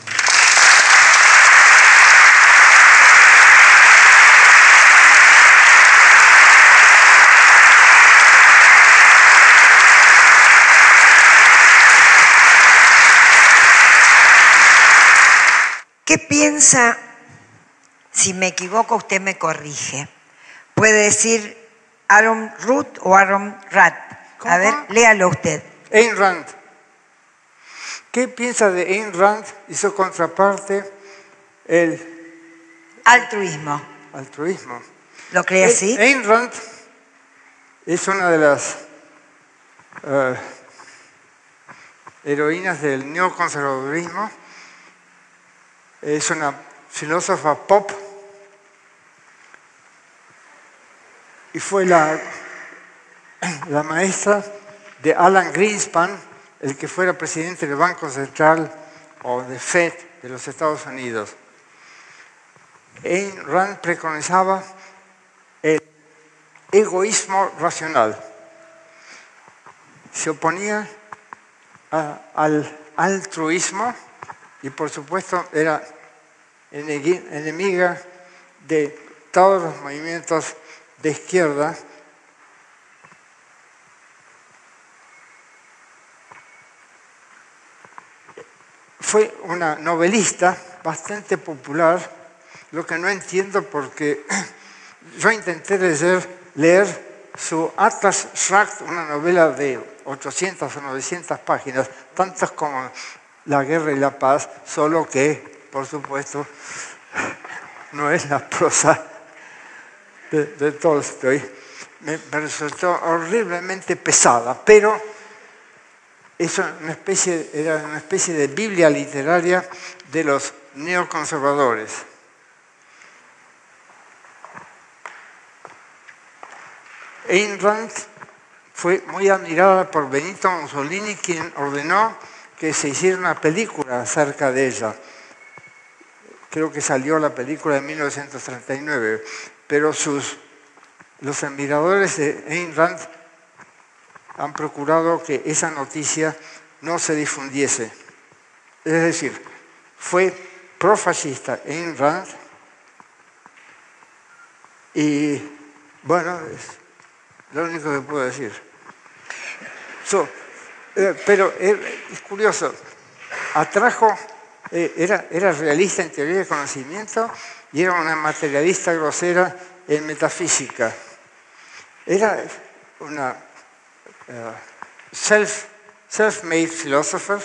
¿Qué piensa? Si me equivoco, usted me corrige. Puede decir Aaron Ruth o Aaron Rand. A ver, léalo usted. Ayn Rand. ¿Qué piensa de Ayn Rand y su contraparte, el altruismo? Altruismo. ¿Lo cree así? Ayn Rand es una de las heroínas del neoconservadurismo. Es una filósofa pop y fue la maestra de Alan Greenspan, el que fuera presidente del Banco Central o de Fed de los Estados Unidos. Ayn Rand preconizaba el egoísmo racional. Se oponía al altruismo y por supuesto era enemiga de todos los movimientos de izquierda. Fue una novelista bastante popular, lo que no entiendo porque yo intenté leer su Atlas Shrugged, una novela de 800 o 900 páginas, tantas como La Guerra y la Paz, solo que, por supuesto, no es la prosa de Tolstoy. Me resultó horriblemente pesada, pero era una especie de Biblia literaria de los neoconservadores. Ayn Rand fue muy admirada por Benito Mussolini, quien ordenó que se hiciera una película acerca de ella. Creo que salió la película en 1939, pero los admiradores de Ayn Rand han procurado que esa noticia no se difundiese. Es decir, fue profascista Ayn Rand y, bueno, es lo único que puedo decir. Pero es curioso, era realista en teoría de conocimiento y era una materialista grosera en metafísica. Era una self-made philosopher,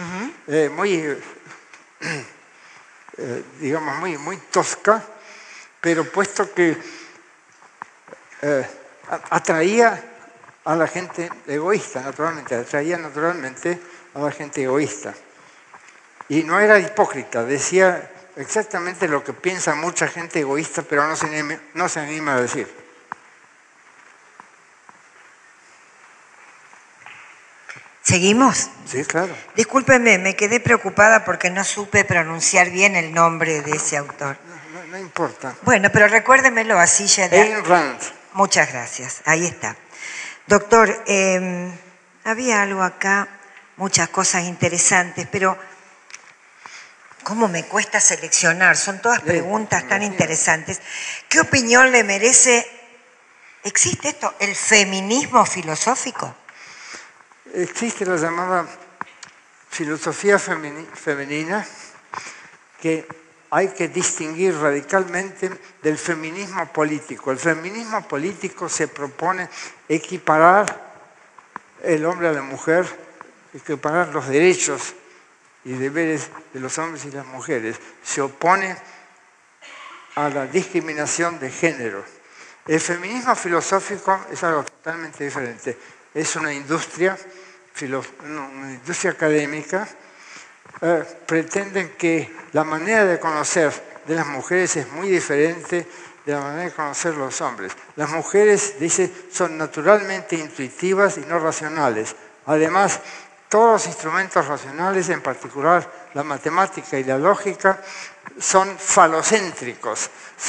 digamos, muy tosca, pero puesto que atraía a la gente egoísta, naturalmente, atraía naturalmente a la gente egoísta. Y no era hipócrita, decía exactamente lo que piensa mucha gente egoísta, pero no se anima a decir. ¿Seguimos? Sí, claro. Discúlpeme, me quedé preocupada porque no supe pronunciar bien el nombre de ese autor. No importa. Bueno, pero recuérdemelo así ya. Ayn Rand. Muchas gracias, ahí está. Doctor, había algo acá, muchas cosas interesantes, pero ¿cómo me cuesta seleccionar? Son todas preguntas tan interesantes. ¿Qué opinión le merece? ¿Existe esto, el feminismo filosófico? Existe la llamada filosofía femenina, que hay que distinguir radicalmente del feminismo político. El feminismo político se propone equiparar el hombre a la mujer, equiparar los derechos y deberes de los hombres y las mujeres. Se opone a la discriminación de género. El feminismo filosófico es algo totalmente diferente. Es una industria académica. Pretenden que la manera de conocer de las mujeres es muy diferente de la manera de conocer los hombres. Las mujeres, dice, son naturalmente intuitivas y no racionales. Además, todos los instrumentos racionales, en particular la matemática y la lógica, son falocéntricos.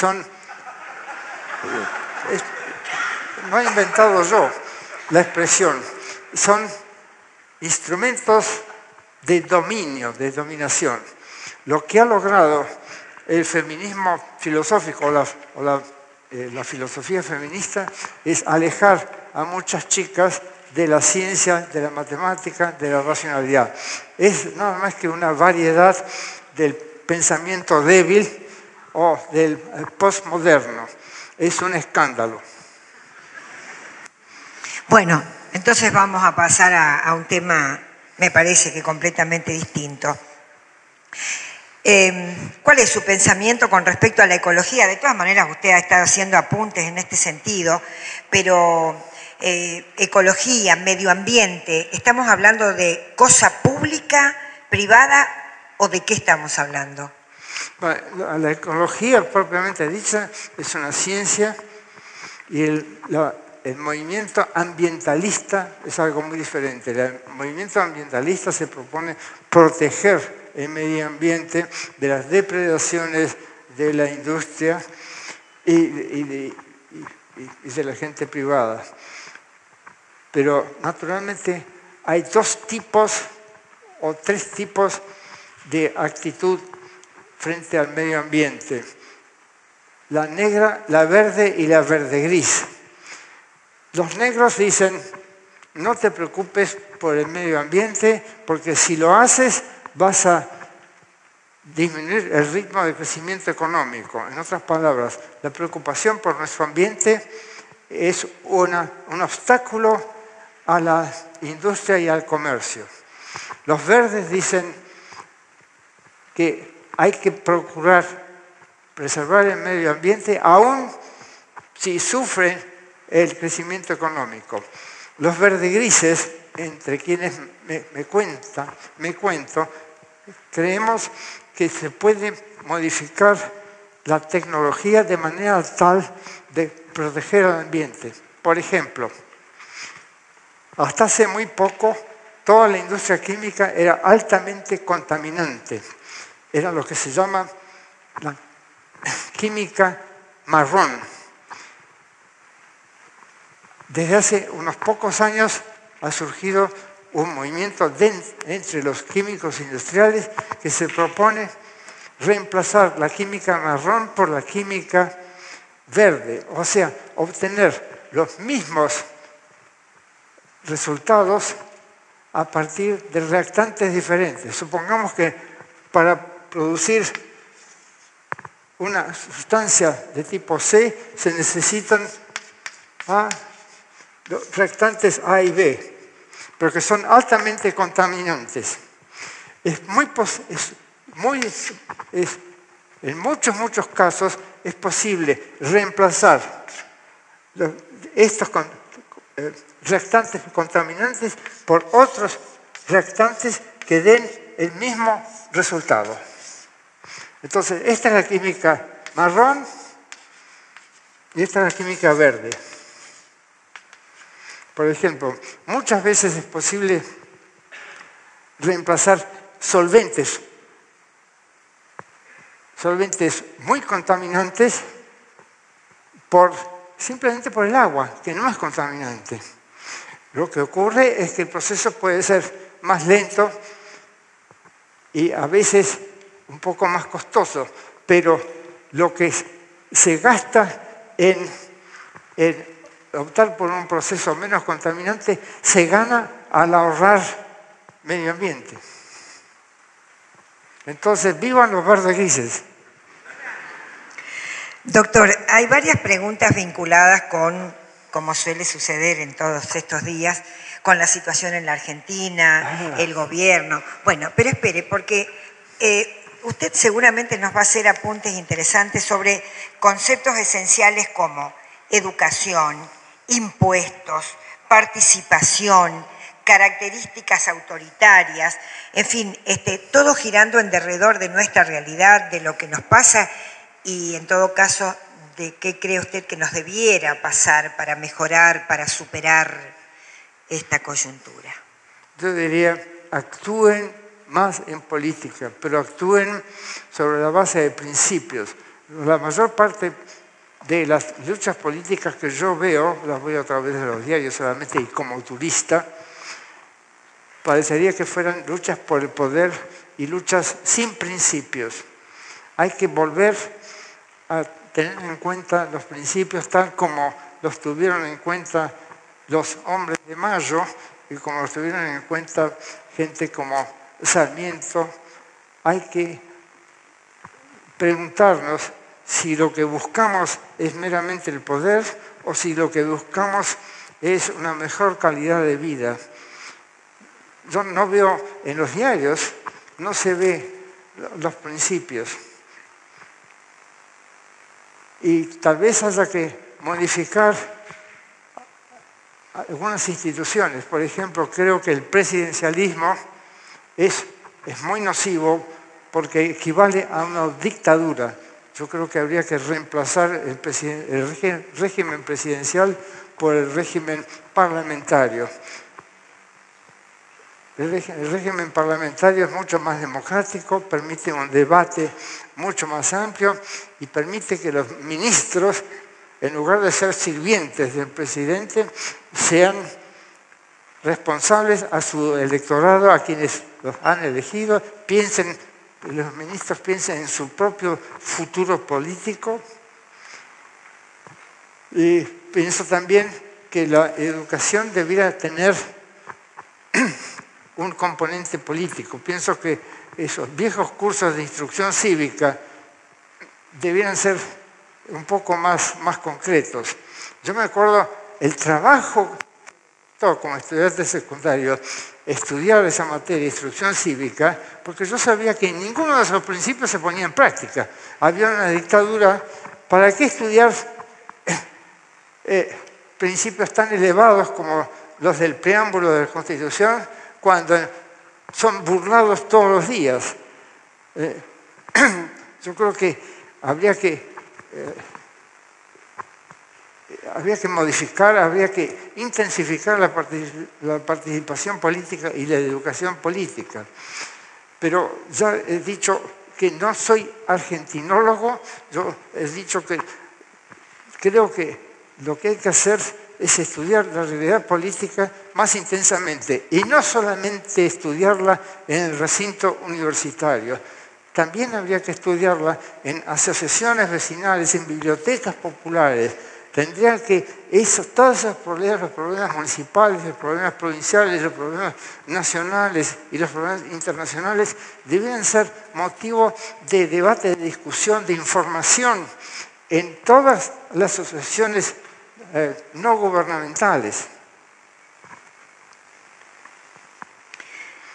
No he inventado yo la expresión. Son instrumentos de dominio, de dominación. Lo que ha logrado el feminismo filosófico o la filosofía feminista es alejar a muchas chicas de la ciencia, de la matemática, de la racionalidad. Es nada más que una variedad del pensamiento débil o del postmoderno. Es un escándalo. Bueno, entonces vamos a pasar a un tema, me parece que completamente distinto. ¿Cuál es su pensamiento con respecto a la ecología? De todas maneras, usted ha estado haciendo apuntes en este sentido, pero ecología, medio ambiente, ¿estamos hablando de cosa pública, privada o de qué estamos hablando? Bueno, la ecología propiamente dicha es una ciencia y el movimiento ambientalista es algo muy diferente. El movimiento ambientalista se propone proteger el medio ambiente de las depredaciones de la industria y de la gente privada. Pero naturalmente hay dos tipos o tres tipos de actitud frente al medio ambiente. La negra, la verde y la verde gris. Los negros dicen, no te preocupes por el medio ambiente, porque si lo haces vas a disminuir el ritmo de crecimiento económico. En otras palabras, la preocupación por nuestro ambiente es un obstáculo a la industria y al comercio. Los verdes dicen que hay que procurar preservar el medio ambiente aún si sufre el crecimiento económico. Los verdegrises, entre quienes me cuento, creemos que se puede modificar la tecnología de manera tal de proteger al ambiente. Por ejemplo, hasta hace muy poco toda la industria química era altamente contaminante. Era lo que se llama la química marrón. Desde hace unos pocos años ha surgido un movimiento entre los químicos industriales que se propone reemplazar la química marrón por la química verde, o sea, obtener los mismos resultados a partir de reactantes diferentes. Supongamos que para producir una sustancia de tipo C se necesitan reactantes A y B. pero que son altamente contaminantes. En muchos casos es posible reemplazar estos reactantes contaminantes por otros reactantes que den el mismo resultado. Entonces, esta es la química marrón y esta es la química verde. Por ejemplo, muchas veces es posible reemplazar solventes muy contaminantes simplemente por el agua, que no es contaminante. Lo que ocurre es que el proceso puede ser más lento y a veces un poco más costoso, pero lo que se gasta en optar por un proceso menos contaminante se gana al ahorrar medio ambiente. Entonces, ¡vivan los verdes grises! Doctor, hay varias preguntas vinculadas con, como suele suceder en todos estos días, con la situación en la Argentina, el gobierno. Bueno, pero espere, porque usted seguramente nos va a hacer apuntes interesantes sobre conceptos esenciales como educación, impuestos, participación, características autoritarias, en fin, todo girando en derredor de nuestra realidad, de lo que nos pasa y en todo caso, ¿de qué cree usted que nos debiera pasar para mejorar, para superar esta coyuntura? Yo diría, actúen más en política, pero actúen sobre la base de principios. La mayor parte de las luchas políticas que yo veo, las veo a través de los diarios solamente y como turista, parecería que fueran luchas por el poder y luchas sin principios. Hay que volver a tener en cuenta los principios tal como los tuvieron en cuenta los hombres de Mayo y como los tuvieron en cuenta gente como Sarmiento. Hay que preguntarnos si lo que buscamos es meramente el poder o si lo que buscamos es una mejor calidad de vida. Yo no veo en los diarios, no se ve los principios. Y tal vez haya que modificar algunas instituciones. Por ejemplo, creo que el presidencialismo es muy nocivo porque equivale a una dictadura. Yo creo que habría que reemplazar el régimen presidencial por el régimen parlamentario. El régimen parlamentario es mucho más democrático, permite un debate mucho más amplio y permite que los ministros, en lugar de ser sirvientes del presidente, sean responsables a su electorado, a quienes los han elegido, los ministros piensen en su propio futuro político. Y pienso también que la educación debiera tener un componente político. Pienso que esos viejos cursos de instrucción cívica debieran ser un poco más concretos. Yo me acuerdo el trabajo, como estudiante secundario, estudiar esa materia, instrucción cívica, porque yo sabía que ninguno de esos principios se ponía en práctica. Había una dictadura. ¿Para qué estudiar principios tan elevados como los del preámbulo de la Constitución cuando son burlados todos los días? Yo creo que habría que modificar, habría que intensificar la participación política y la educación política. Pero ya he dicho que no soy argentinólogo, yo he dicho que creo que lo que hay que hacer es estudiar la realidad política más intensamente y no solamente estudiarla en el recinto universitario. También habría que estudiarla en asociaciones vecinales, en bibliotecas populares. Tendrían que todos esos problemas, los problemas municipales, los problemas provinciales, los problemas nacionales y los problemas internacionales, deben ser motivo de debate, de discusión, de información en todas las asociaciones no gubernamentales.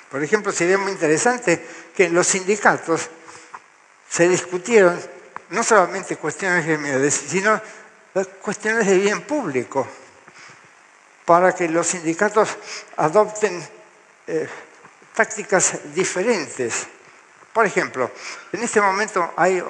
Por ejemplo, sería muy interesante que en los sindicatos se discutieran no solamente cuestiones gremiales, sino cuestiones de bien público, para que los sindicatos adopten tácticas diferentes. Por ejemplo, en este momento hay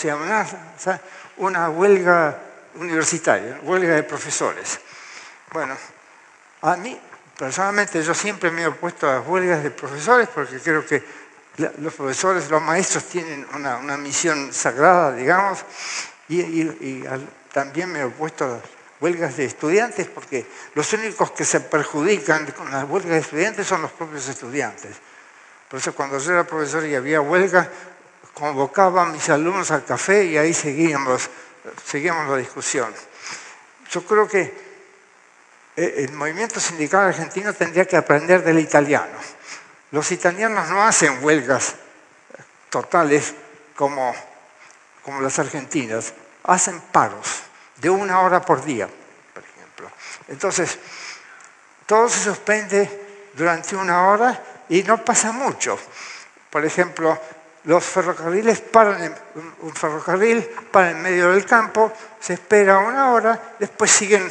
una huelga universitaria, huelga de profesores. Bueno, a mí, personalmente, yo siempre me he opuesto a las huelgas de profesores porque creo que los profesores, los maestros tienen una misión sagrada, digamos, y también me he opuesto a las huelgas de estudiantes porque los únicos que se perjudican con las huelgas de estudiantes son los propios estudiantes. Por eso cuando yo era profesor y había huelga, convocaba a mis alumnos al café y ahí seguíamos la discusión. Yo creo que el movimiento sindical argentino tendría que aprender del italiano. Los italianos no hacen huelgas totales como las argentinas, hacen paros de 1 hora por día, por ejemplo. Entonces, todo se suspende durante 1 hora y no pasa mucho. Por ejemplo, los ferrocarriles un ferrocarril para en medio del campo, se espera 1 hora, después siguen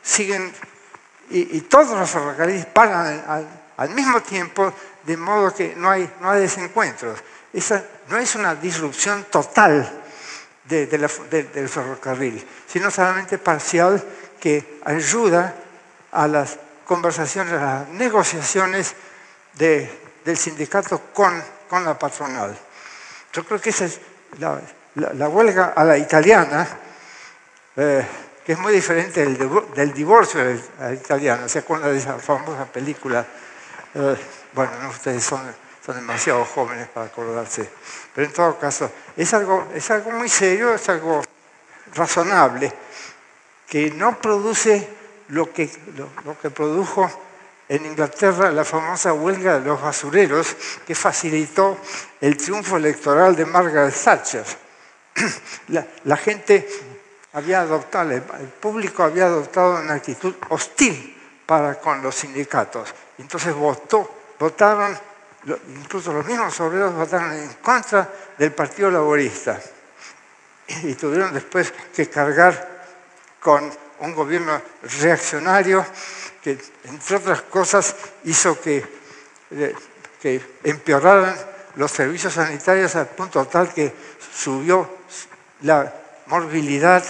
y todos los ferrocarriles paran al mismo tiempo, de modo que no hay desencuentros. Esa no es una disrupción total del ferrocarril, sino solamente parcial que ayuda a las conversaciones, a las negociaciones del sindicato con la patronal. Yo creo que esa es la huelga a la italiana, que es muy diferente del divorcio a la italiana. ¿Se acuerdan de esa famosa película? Bueno, no, ustedes son demasiado jóvenes para acordarse. Pero en todo caso, es algo muy serio, es algo razonable, que no produce lo que produjo en Inglaterra la famosa huelga de los basureros, que facilitó el triunfo electoral de Margaret Thatcher. La gente había adoptado, el público había adoptado una actitud hostil para con los sindicatos. Entonces votaron, incluso los mismos obreros votaron en contra del Partido Laborista y tuvieron después que cargar con un gobierno reaccionario que, entre otras cosas, hizo que empeoraran los servicios sanitarios al punto tal que subió la morbilidad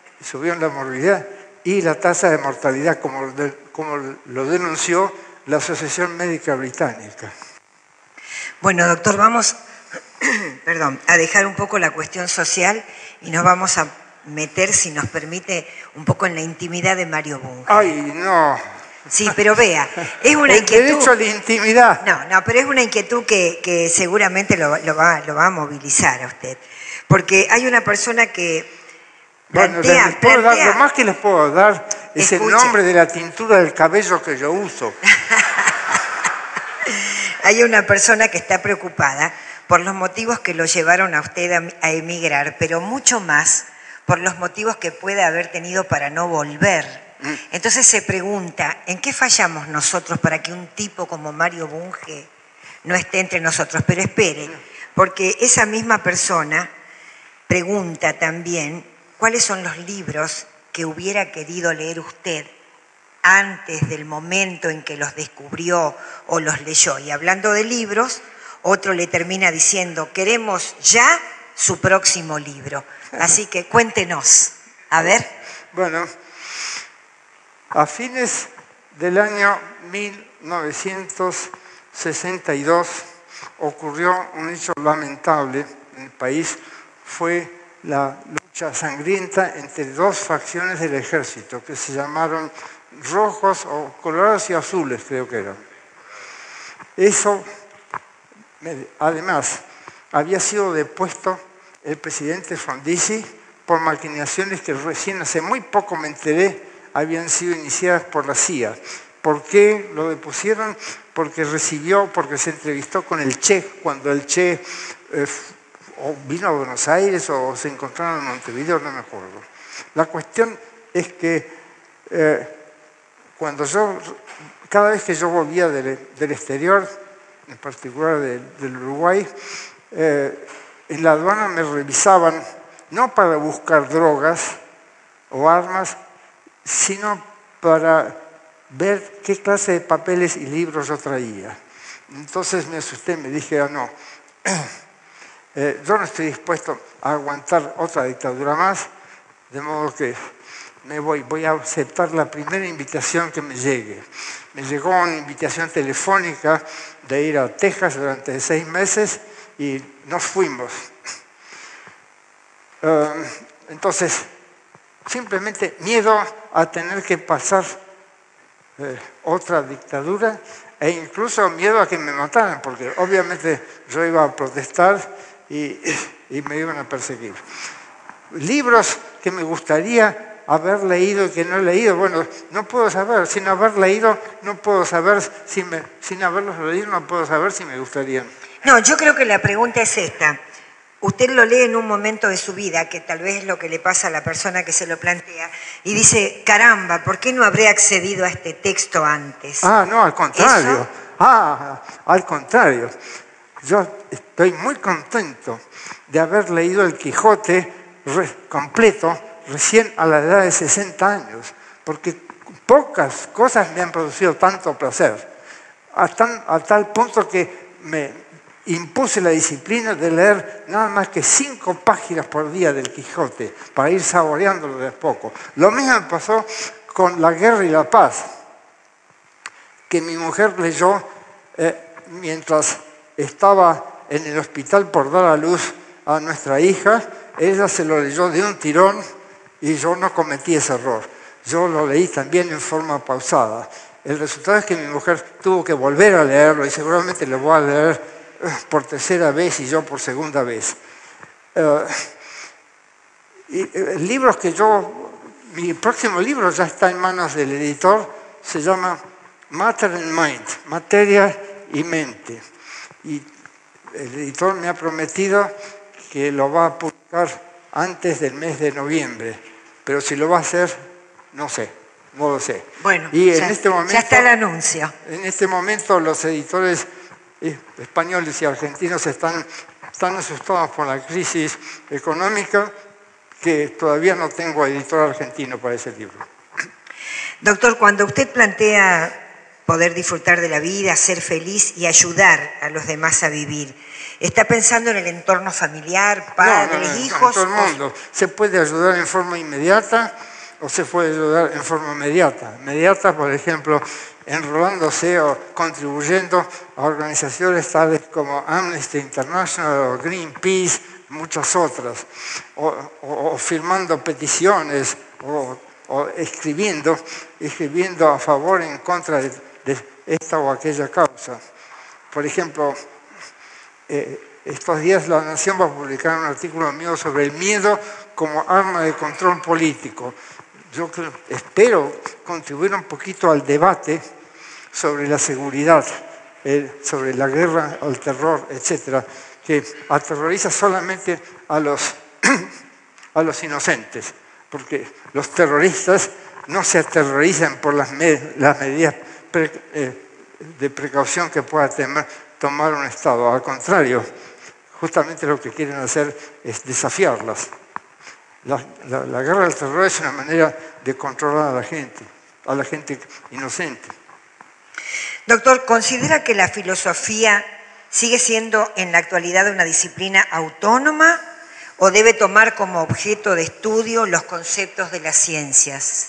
y la tasa de mortalidad, como lo denunció la Asociación Médica Británica. Bueno, doctor, vamos a dejar un poco la cuestión social y nos vamos a meter, si nos permite, un poco en la intimidad de Mario Bunge. ¡Ay, no! Sí, pero vea, es una inquietud... El derecho a la intimidad. No, pero es una inquietud que seguramente lo va a movilizar a usted. Porque hay una persona que plantea... Lo más que les puedo dar es el nombre de la tintura del cabello que yo uso. Hay una persona que está preocupada por los motivos que lo llevaron a usted a emigrar, pero mucho más por los motivos que puede haber tenido para no volver. Entonces se pregunta, ¿en qué fallamos nosotros para que un tipo como Mario Bunge no esté entre nosotros? Pero espere, porque esa misma persona pregunta también cuáles son los libros que hubiera querido leer usted antes del momento en que los descubrió o los leyó. Y hablando de libros, otro le termina diciendo, queremos ya su próximo libro. Así que cuéntenos, a ver. Bueno, a fines del año 1962 ocurrió un hecho lamentable en el país. Fue la lucha sangrienta entre dos facciones del ejército que se llamaron rojos o colorados y azules, creo que eran. Eso, además, había sido depuesto el presidente Frondizi por maquinaciones que recién hace muy poco me enteré habían sido iniciadas por la CIA. ¿Por qué lo depusieron? Porque se entrevistó con el Che, cuando el Che vino a Buenos Aires o se encontraron en Montevideo, no me acuerdo. La cuestión es que cada vez que yo volvía del exterior, en particular del Uruguay, en la aduana me revisaban no para buscar drogas o armas, sino para ver qué clase de papeles y libros yo traía. Entonces me asusté, me dije, no, yo no estoy dispuesto a aguantar otra dictadura más, de modo que voy a aceptar la primera invitación que me llegue. Me llegó una invitación telefónica de ir a Texas durante 6 meses y nos fuimos. Entonces, simplemente miedo a tener que pasar otra dictadura e incluso miedo a que me mataran, porque obviamente yo iba a protestar y me iban a perseguir. Libros que me gustaría haber leído y que no he leído, bueno, no puedo saber, sin haber leído, no puedo saber, sin haberlos leído, no puedo saber si me gustarían. No, yo creo que la pregunta es esta. Usted lo lee en un momento de su vida, que tal vez es lo que le pasa a la persona que se lo plantea, y dice, caramba, ¿por qué no habré accedido a este texto antes? No, al contrario. Al contrario. Yo estoy muy contento de haber leído El Quijote completo recién a la edad de 60 años, porque pocas cosas me han producido tanto placer, a tal punto que me impuse la disciplina de leer nada más que 5 páginas por día del Quijote, para ir saboreándolo de a poco. Lo mismo me pasó con La Guerra y la Paz, que mi mujer leyó mientras estaba en el hospital por dar a luz a nuestra hija. Ella se lo leyó de un tirón y yo no cometí ese error. Yo lo leí también en forma pausada. El resultado es que mi mujer tuvo que volver a leerlo y seguramente lo voy a leer por tercera vez y yo por segunda vez. Libros que mi próximo libro ya está en manos del editor, se llama Matter and Mind, Materia y Mente. Y el editor me ha prometido que lo va a publicar antes del mes de noviembre, pero si lo va a hacer, no sé, no lo sé. Bueno, y ya está el anuncio. En este momento los editores españoles y argentinos están asustados por la crisis económica, que todavía no tengo editor argentino para ese libro. Doctor, cuando usted plantea poder disfrutar de la vida, ser feliz y ayudar a los demás a vivir, ¿está pensando en el entorno familiar, padres, hijos? En todo el mundo. Se puede ayudar en forma inmediata o se puede ayudar en forma mediata. Mediata, por ejemplo, enrolándose o contribuyendo a organizaciones tales como Amnesty International o Greenpeace, muchas otras, o firmando peticiones o escribiendo a favor o en contra de esta o aquella causa. Por ejemplo, estos días La Nación va a publicar un artículo mío sobre el miedo como arma de control político. Yo espero contribuir un poquito al debate sobre la seguridad, sobre la guerra, el terror, etcétera, que aterroriza solamente a los inocentes, porque los terroristas no se aterrorizan por las medidas de precaución que pueda tomar un Estado. Al contrario, justamente lo que quieren hacer es desafiarlas. La guerra del terror es una manera de controlar a la gente inocente. Doctor, ¿considera que la filosofía sigue siendo en la actualidad una disciplina autónoma o debe tomar como objeto de estudio los conceptos de las ciencias?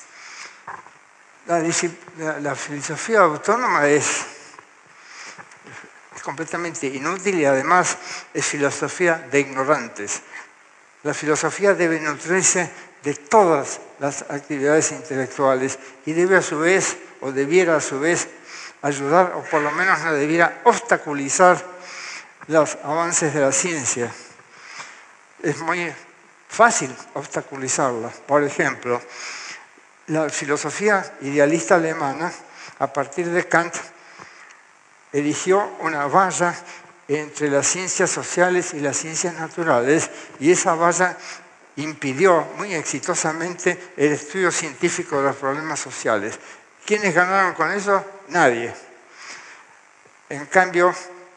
La filosofía autónoma es completamente inútil y además es filosofía de ignorantes. La filosofía debe nutrirse de todas las actividades intelectuales y debe a su vez, o debiera a su vez, ayudar, o por lo menos no debiera obstaculizar los avances de la ciencia. Es muy fácil obstaculizarla. Por ejemplo, la filosofía idealista alemana, a partir de Kant, erigió una valla entre las ciencias sociales y las ciencias naturales, y esa valla impidió muy exitosamente el estudio científico de los problemas sociales. ¿Quiénes ganaron con eso? Nadie. En cambio,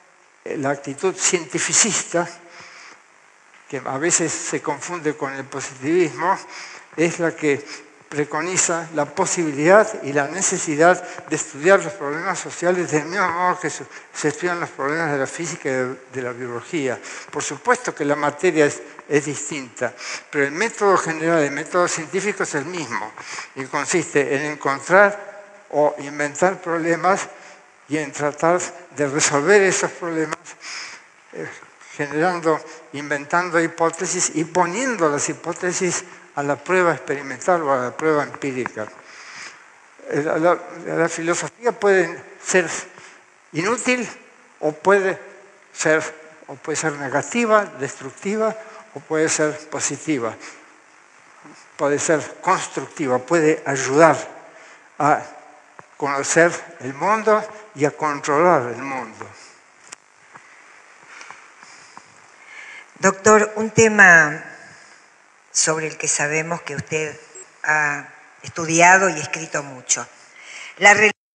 la actitud cientificista, que a veces se confunde con el positivismo, es la que preconiza la posibilidad y la necesidad de estudiar los problemas sociales del mismo modo que se estudian los problemas de la física y de la biología. Por supuesto que la materia es distinta, pero el método general, el método científico es el mismo y consiste en encontrar o inventar problemas y en tratar de resolver esos problemas inventando hipótesis y poniendo las hipótesis a la prueba experimental o a la prueba empírica. La filosofía puede ser inútil o puede ser negativa, destructiva, o puede ser positiva, puede ser constructiva, puede ayudar a conocer el mundo y a controlar el mundo. Doctor, un tema sobre el que sabemos que usted ha estudiado y escrito mucho. La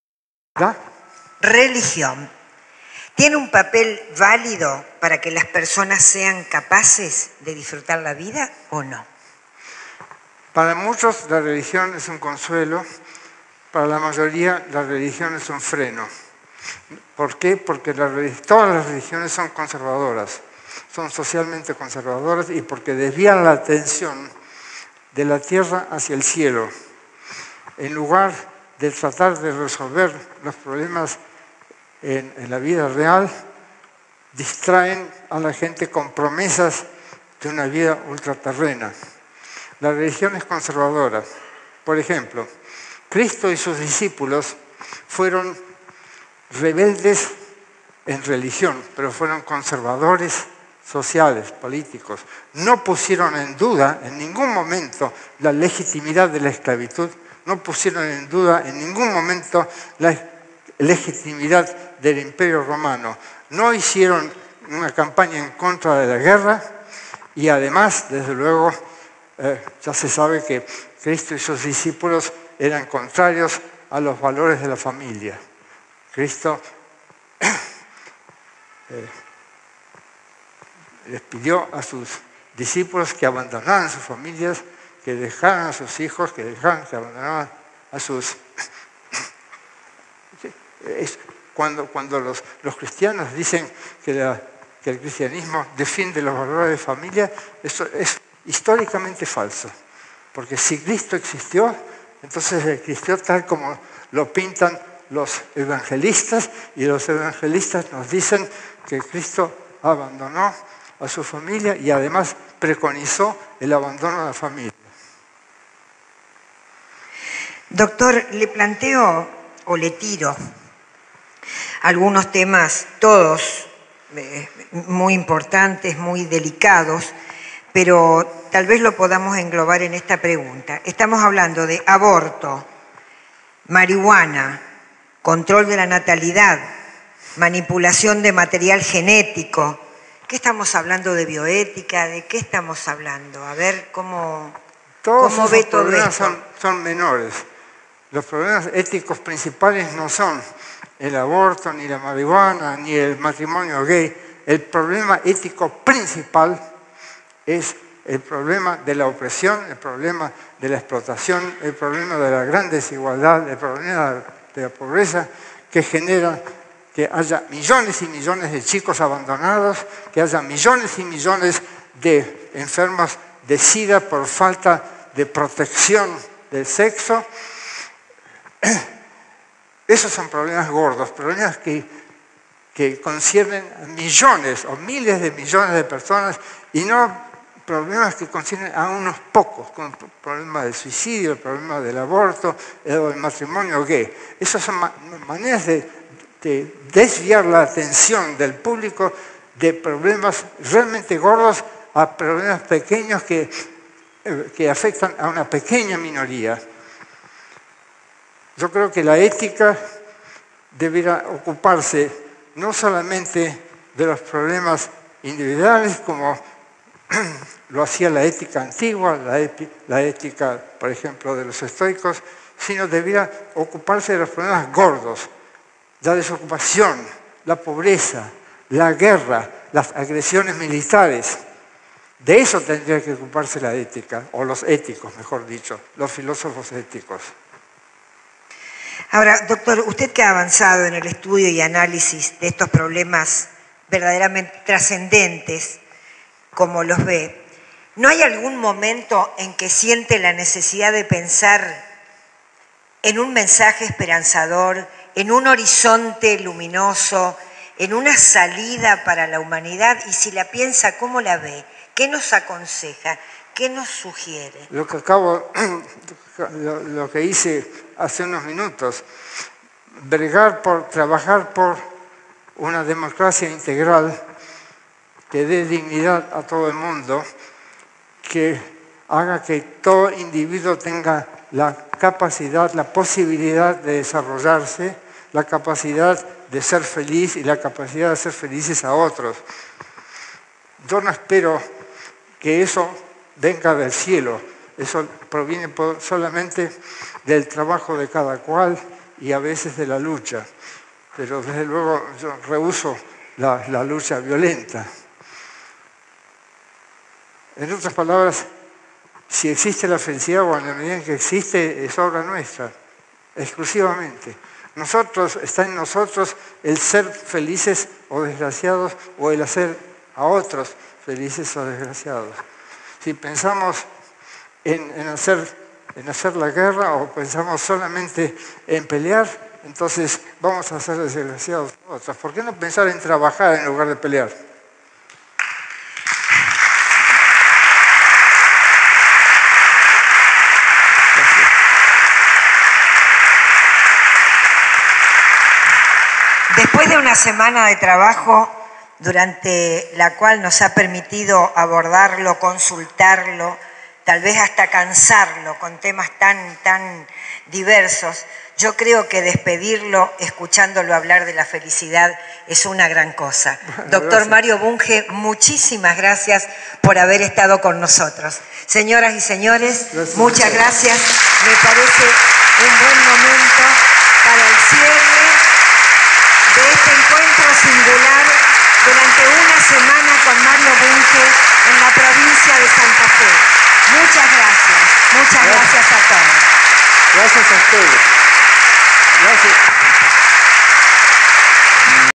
religión tiene un papel válido para que las personas sean capaces de disfrutar la vida o no. Para muchos la religión es un consuelo, para la mayoría la religión es un freno. ¿Por qué? Porque todas las religiones son conservadoras. Son socialmente conservadoras y porque desvían la atención de la tierra hacia el cielo. En lugar de tratar de resolver los problemas en la vida real, distraen a la gente con promesas de una vida ultraterrena. La religión es conservadora. Por ejemplo, Cristo y sus discípulos fueron rebeldes en religión, pero fueron conservadores sociales, políticos. No pusieron en duda en ningún momento la legitimidad de la esclavitud, no pusieron en duda en ningún momento la legitimidad del Imperio Romano, no hicieron una campaña en contra de la guerra y además, desde luego, ya se sabe que Cristo y sus discípulos eran contrarios a los valores de la familia. Cristo les pidió a sus discípulos que abandonaran sus familias, que dejaran a sus hijos, que abandonaran a sus... Cuando los cristianos dicen que el cristianismo defiende los valores de familia, eso es históricamente falso. Porque si Cristo existió, entonces existió tal como lo pintan los evangelistas, y los evangelistas nos dicen que Cristo abandonó a su familia y además preconizó el abandono de la familia. Doctor, le planteo o le tiro algunos temas, todos muy importantes, muy delicados, pero tal vez lo podamos englobar en esta pregunta. Estamos hablando de aborto, marihuana, control de la natalidad, manipulación de material genético. ¿Qué estamos hablando de bioética? ¿De qué estamos hablando? A ver cómo ve todo esto. Son menores. Los problemas éticos principales no son el aborto, ni la marihuana, ni el matrimonio gay. El problema ético principal es el problema de la opresión, el problema de la explotación, el problema de la gran desigualdad, el problema de la pobreza que genera que haya millones y millones de chicos abandonados, que haya millones y millones de enfermos de SIDA por falta de protección del sexo. Esos son problemas gordos, problemas que conciernen a millones o miles de millones de personas y no problemas que conciernen a unos pocos, como el problema del suicidio, el problema del aborto, el matrimonio gay. Esas son maneras de desviar la atención del público de problemas realmente gordos a problemas pequeños que afectan a una pequeña minoría. Yo creo que la ética debiera ocuparse no solamente de los problemas individuales, como lo hacía la ética antigua, la ética, por ejemplo, de los estoicos, sino debiera ocuparse de los problemas gordos, la desocupación, la pobreza, la guerra, las agresiones militares. De eso tendría que ocuparse la ética, o los éticos, mejor dicho, los filósofos éticos. Ahora, doctor, usted que ha avanzado en el estudio y análisis de estos problemas verdaderamente trascendentes, como los ve, ¿no hay algún momento en que siente la necesidad de pensar en un mensaje esperanzador, en un horizonte luminoso, en una salida para la humanidad? Y si la piensa, ¿cómo la ve? ¿Qué nos aconseja? ¿Qué nos sugiere? Lo que hice hace unos minutos, trabajar por una democracia integral que dé dignidad a todo el mundo, que haga que todo individuo tenga la capacidad, la posibilidad de desarrollarse, la capacidad de ser feliz y la capacidad de hacer felices a otros. Yo no espero que eso venga del cielo, eso proviene solamente del trabajo de cada cual y a veces de la lucha, pero desde luego yo rehúso la lucha violenta. En otras palabras, si existe la felicidad o en la medida en que existe, es obra nuestra, exclusivamente. Está en nosotros el ser felices o desgraciados o el hacer a otros felices o desgraciados. Si pensamos en hacer la guerra o pensamos solamente en pelear, entonces vamos a ser desgraciados a otros. ¿Por qué no pensar en trabajar en lugar de pelear? Después de una semana de trabajo, durante la cual nos ha permitido abordarlo, consultarlo, tal vez hasta cansarlo con temas tan diversos, yo creo que despedirlo escuchándolo hablar de la felicidad es una gran cosa. Doctor Mario Bunge, muchísimas gracias por haber estado con nosotros. Señoras y señores, muchas gracias. Me parece un buen momento para el cierre de este encuentro singular durante una semana con Mario Bunge en la provincia de Santa Fe. Muchas gracias a todos. Gracias a ustedes. Gracias.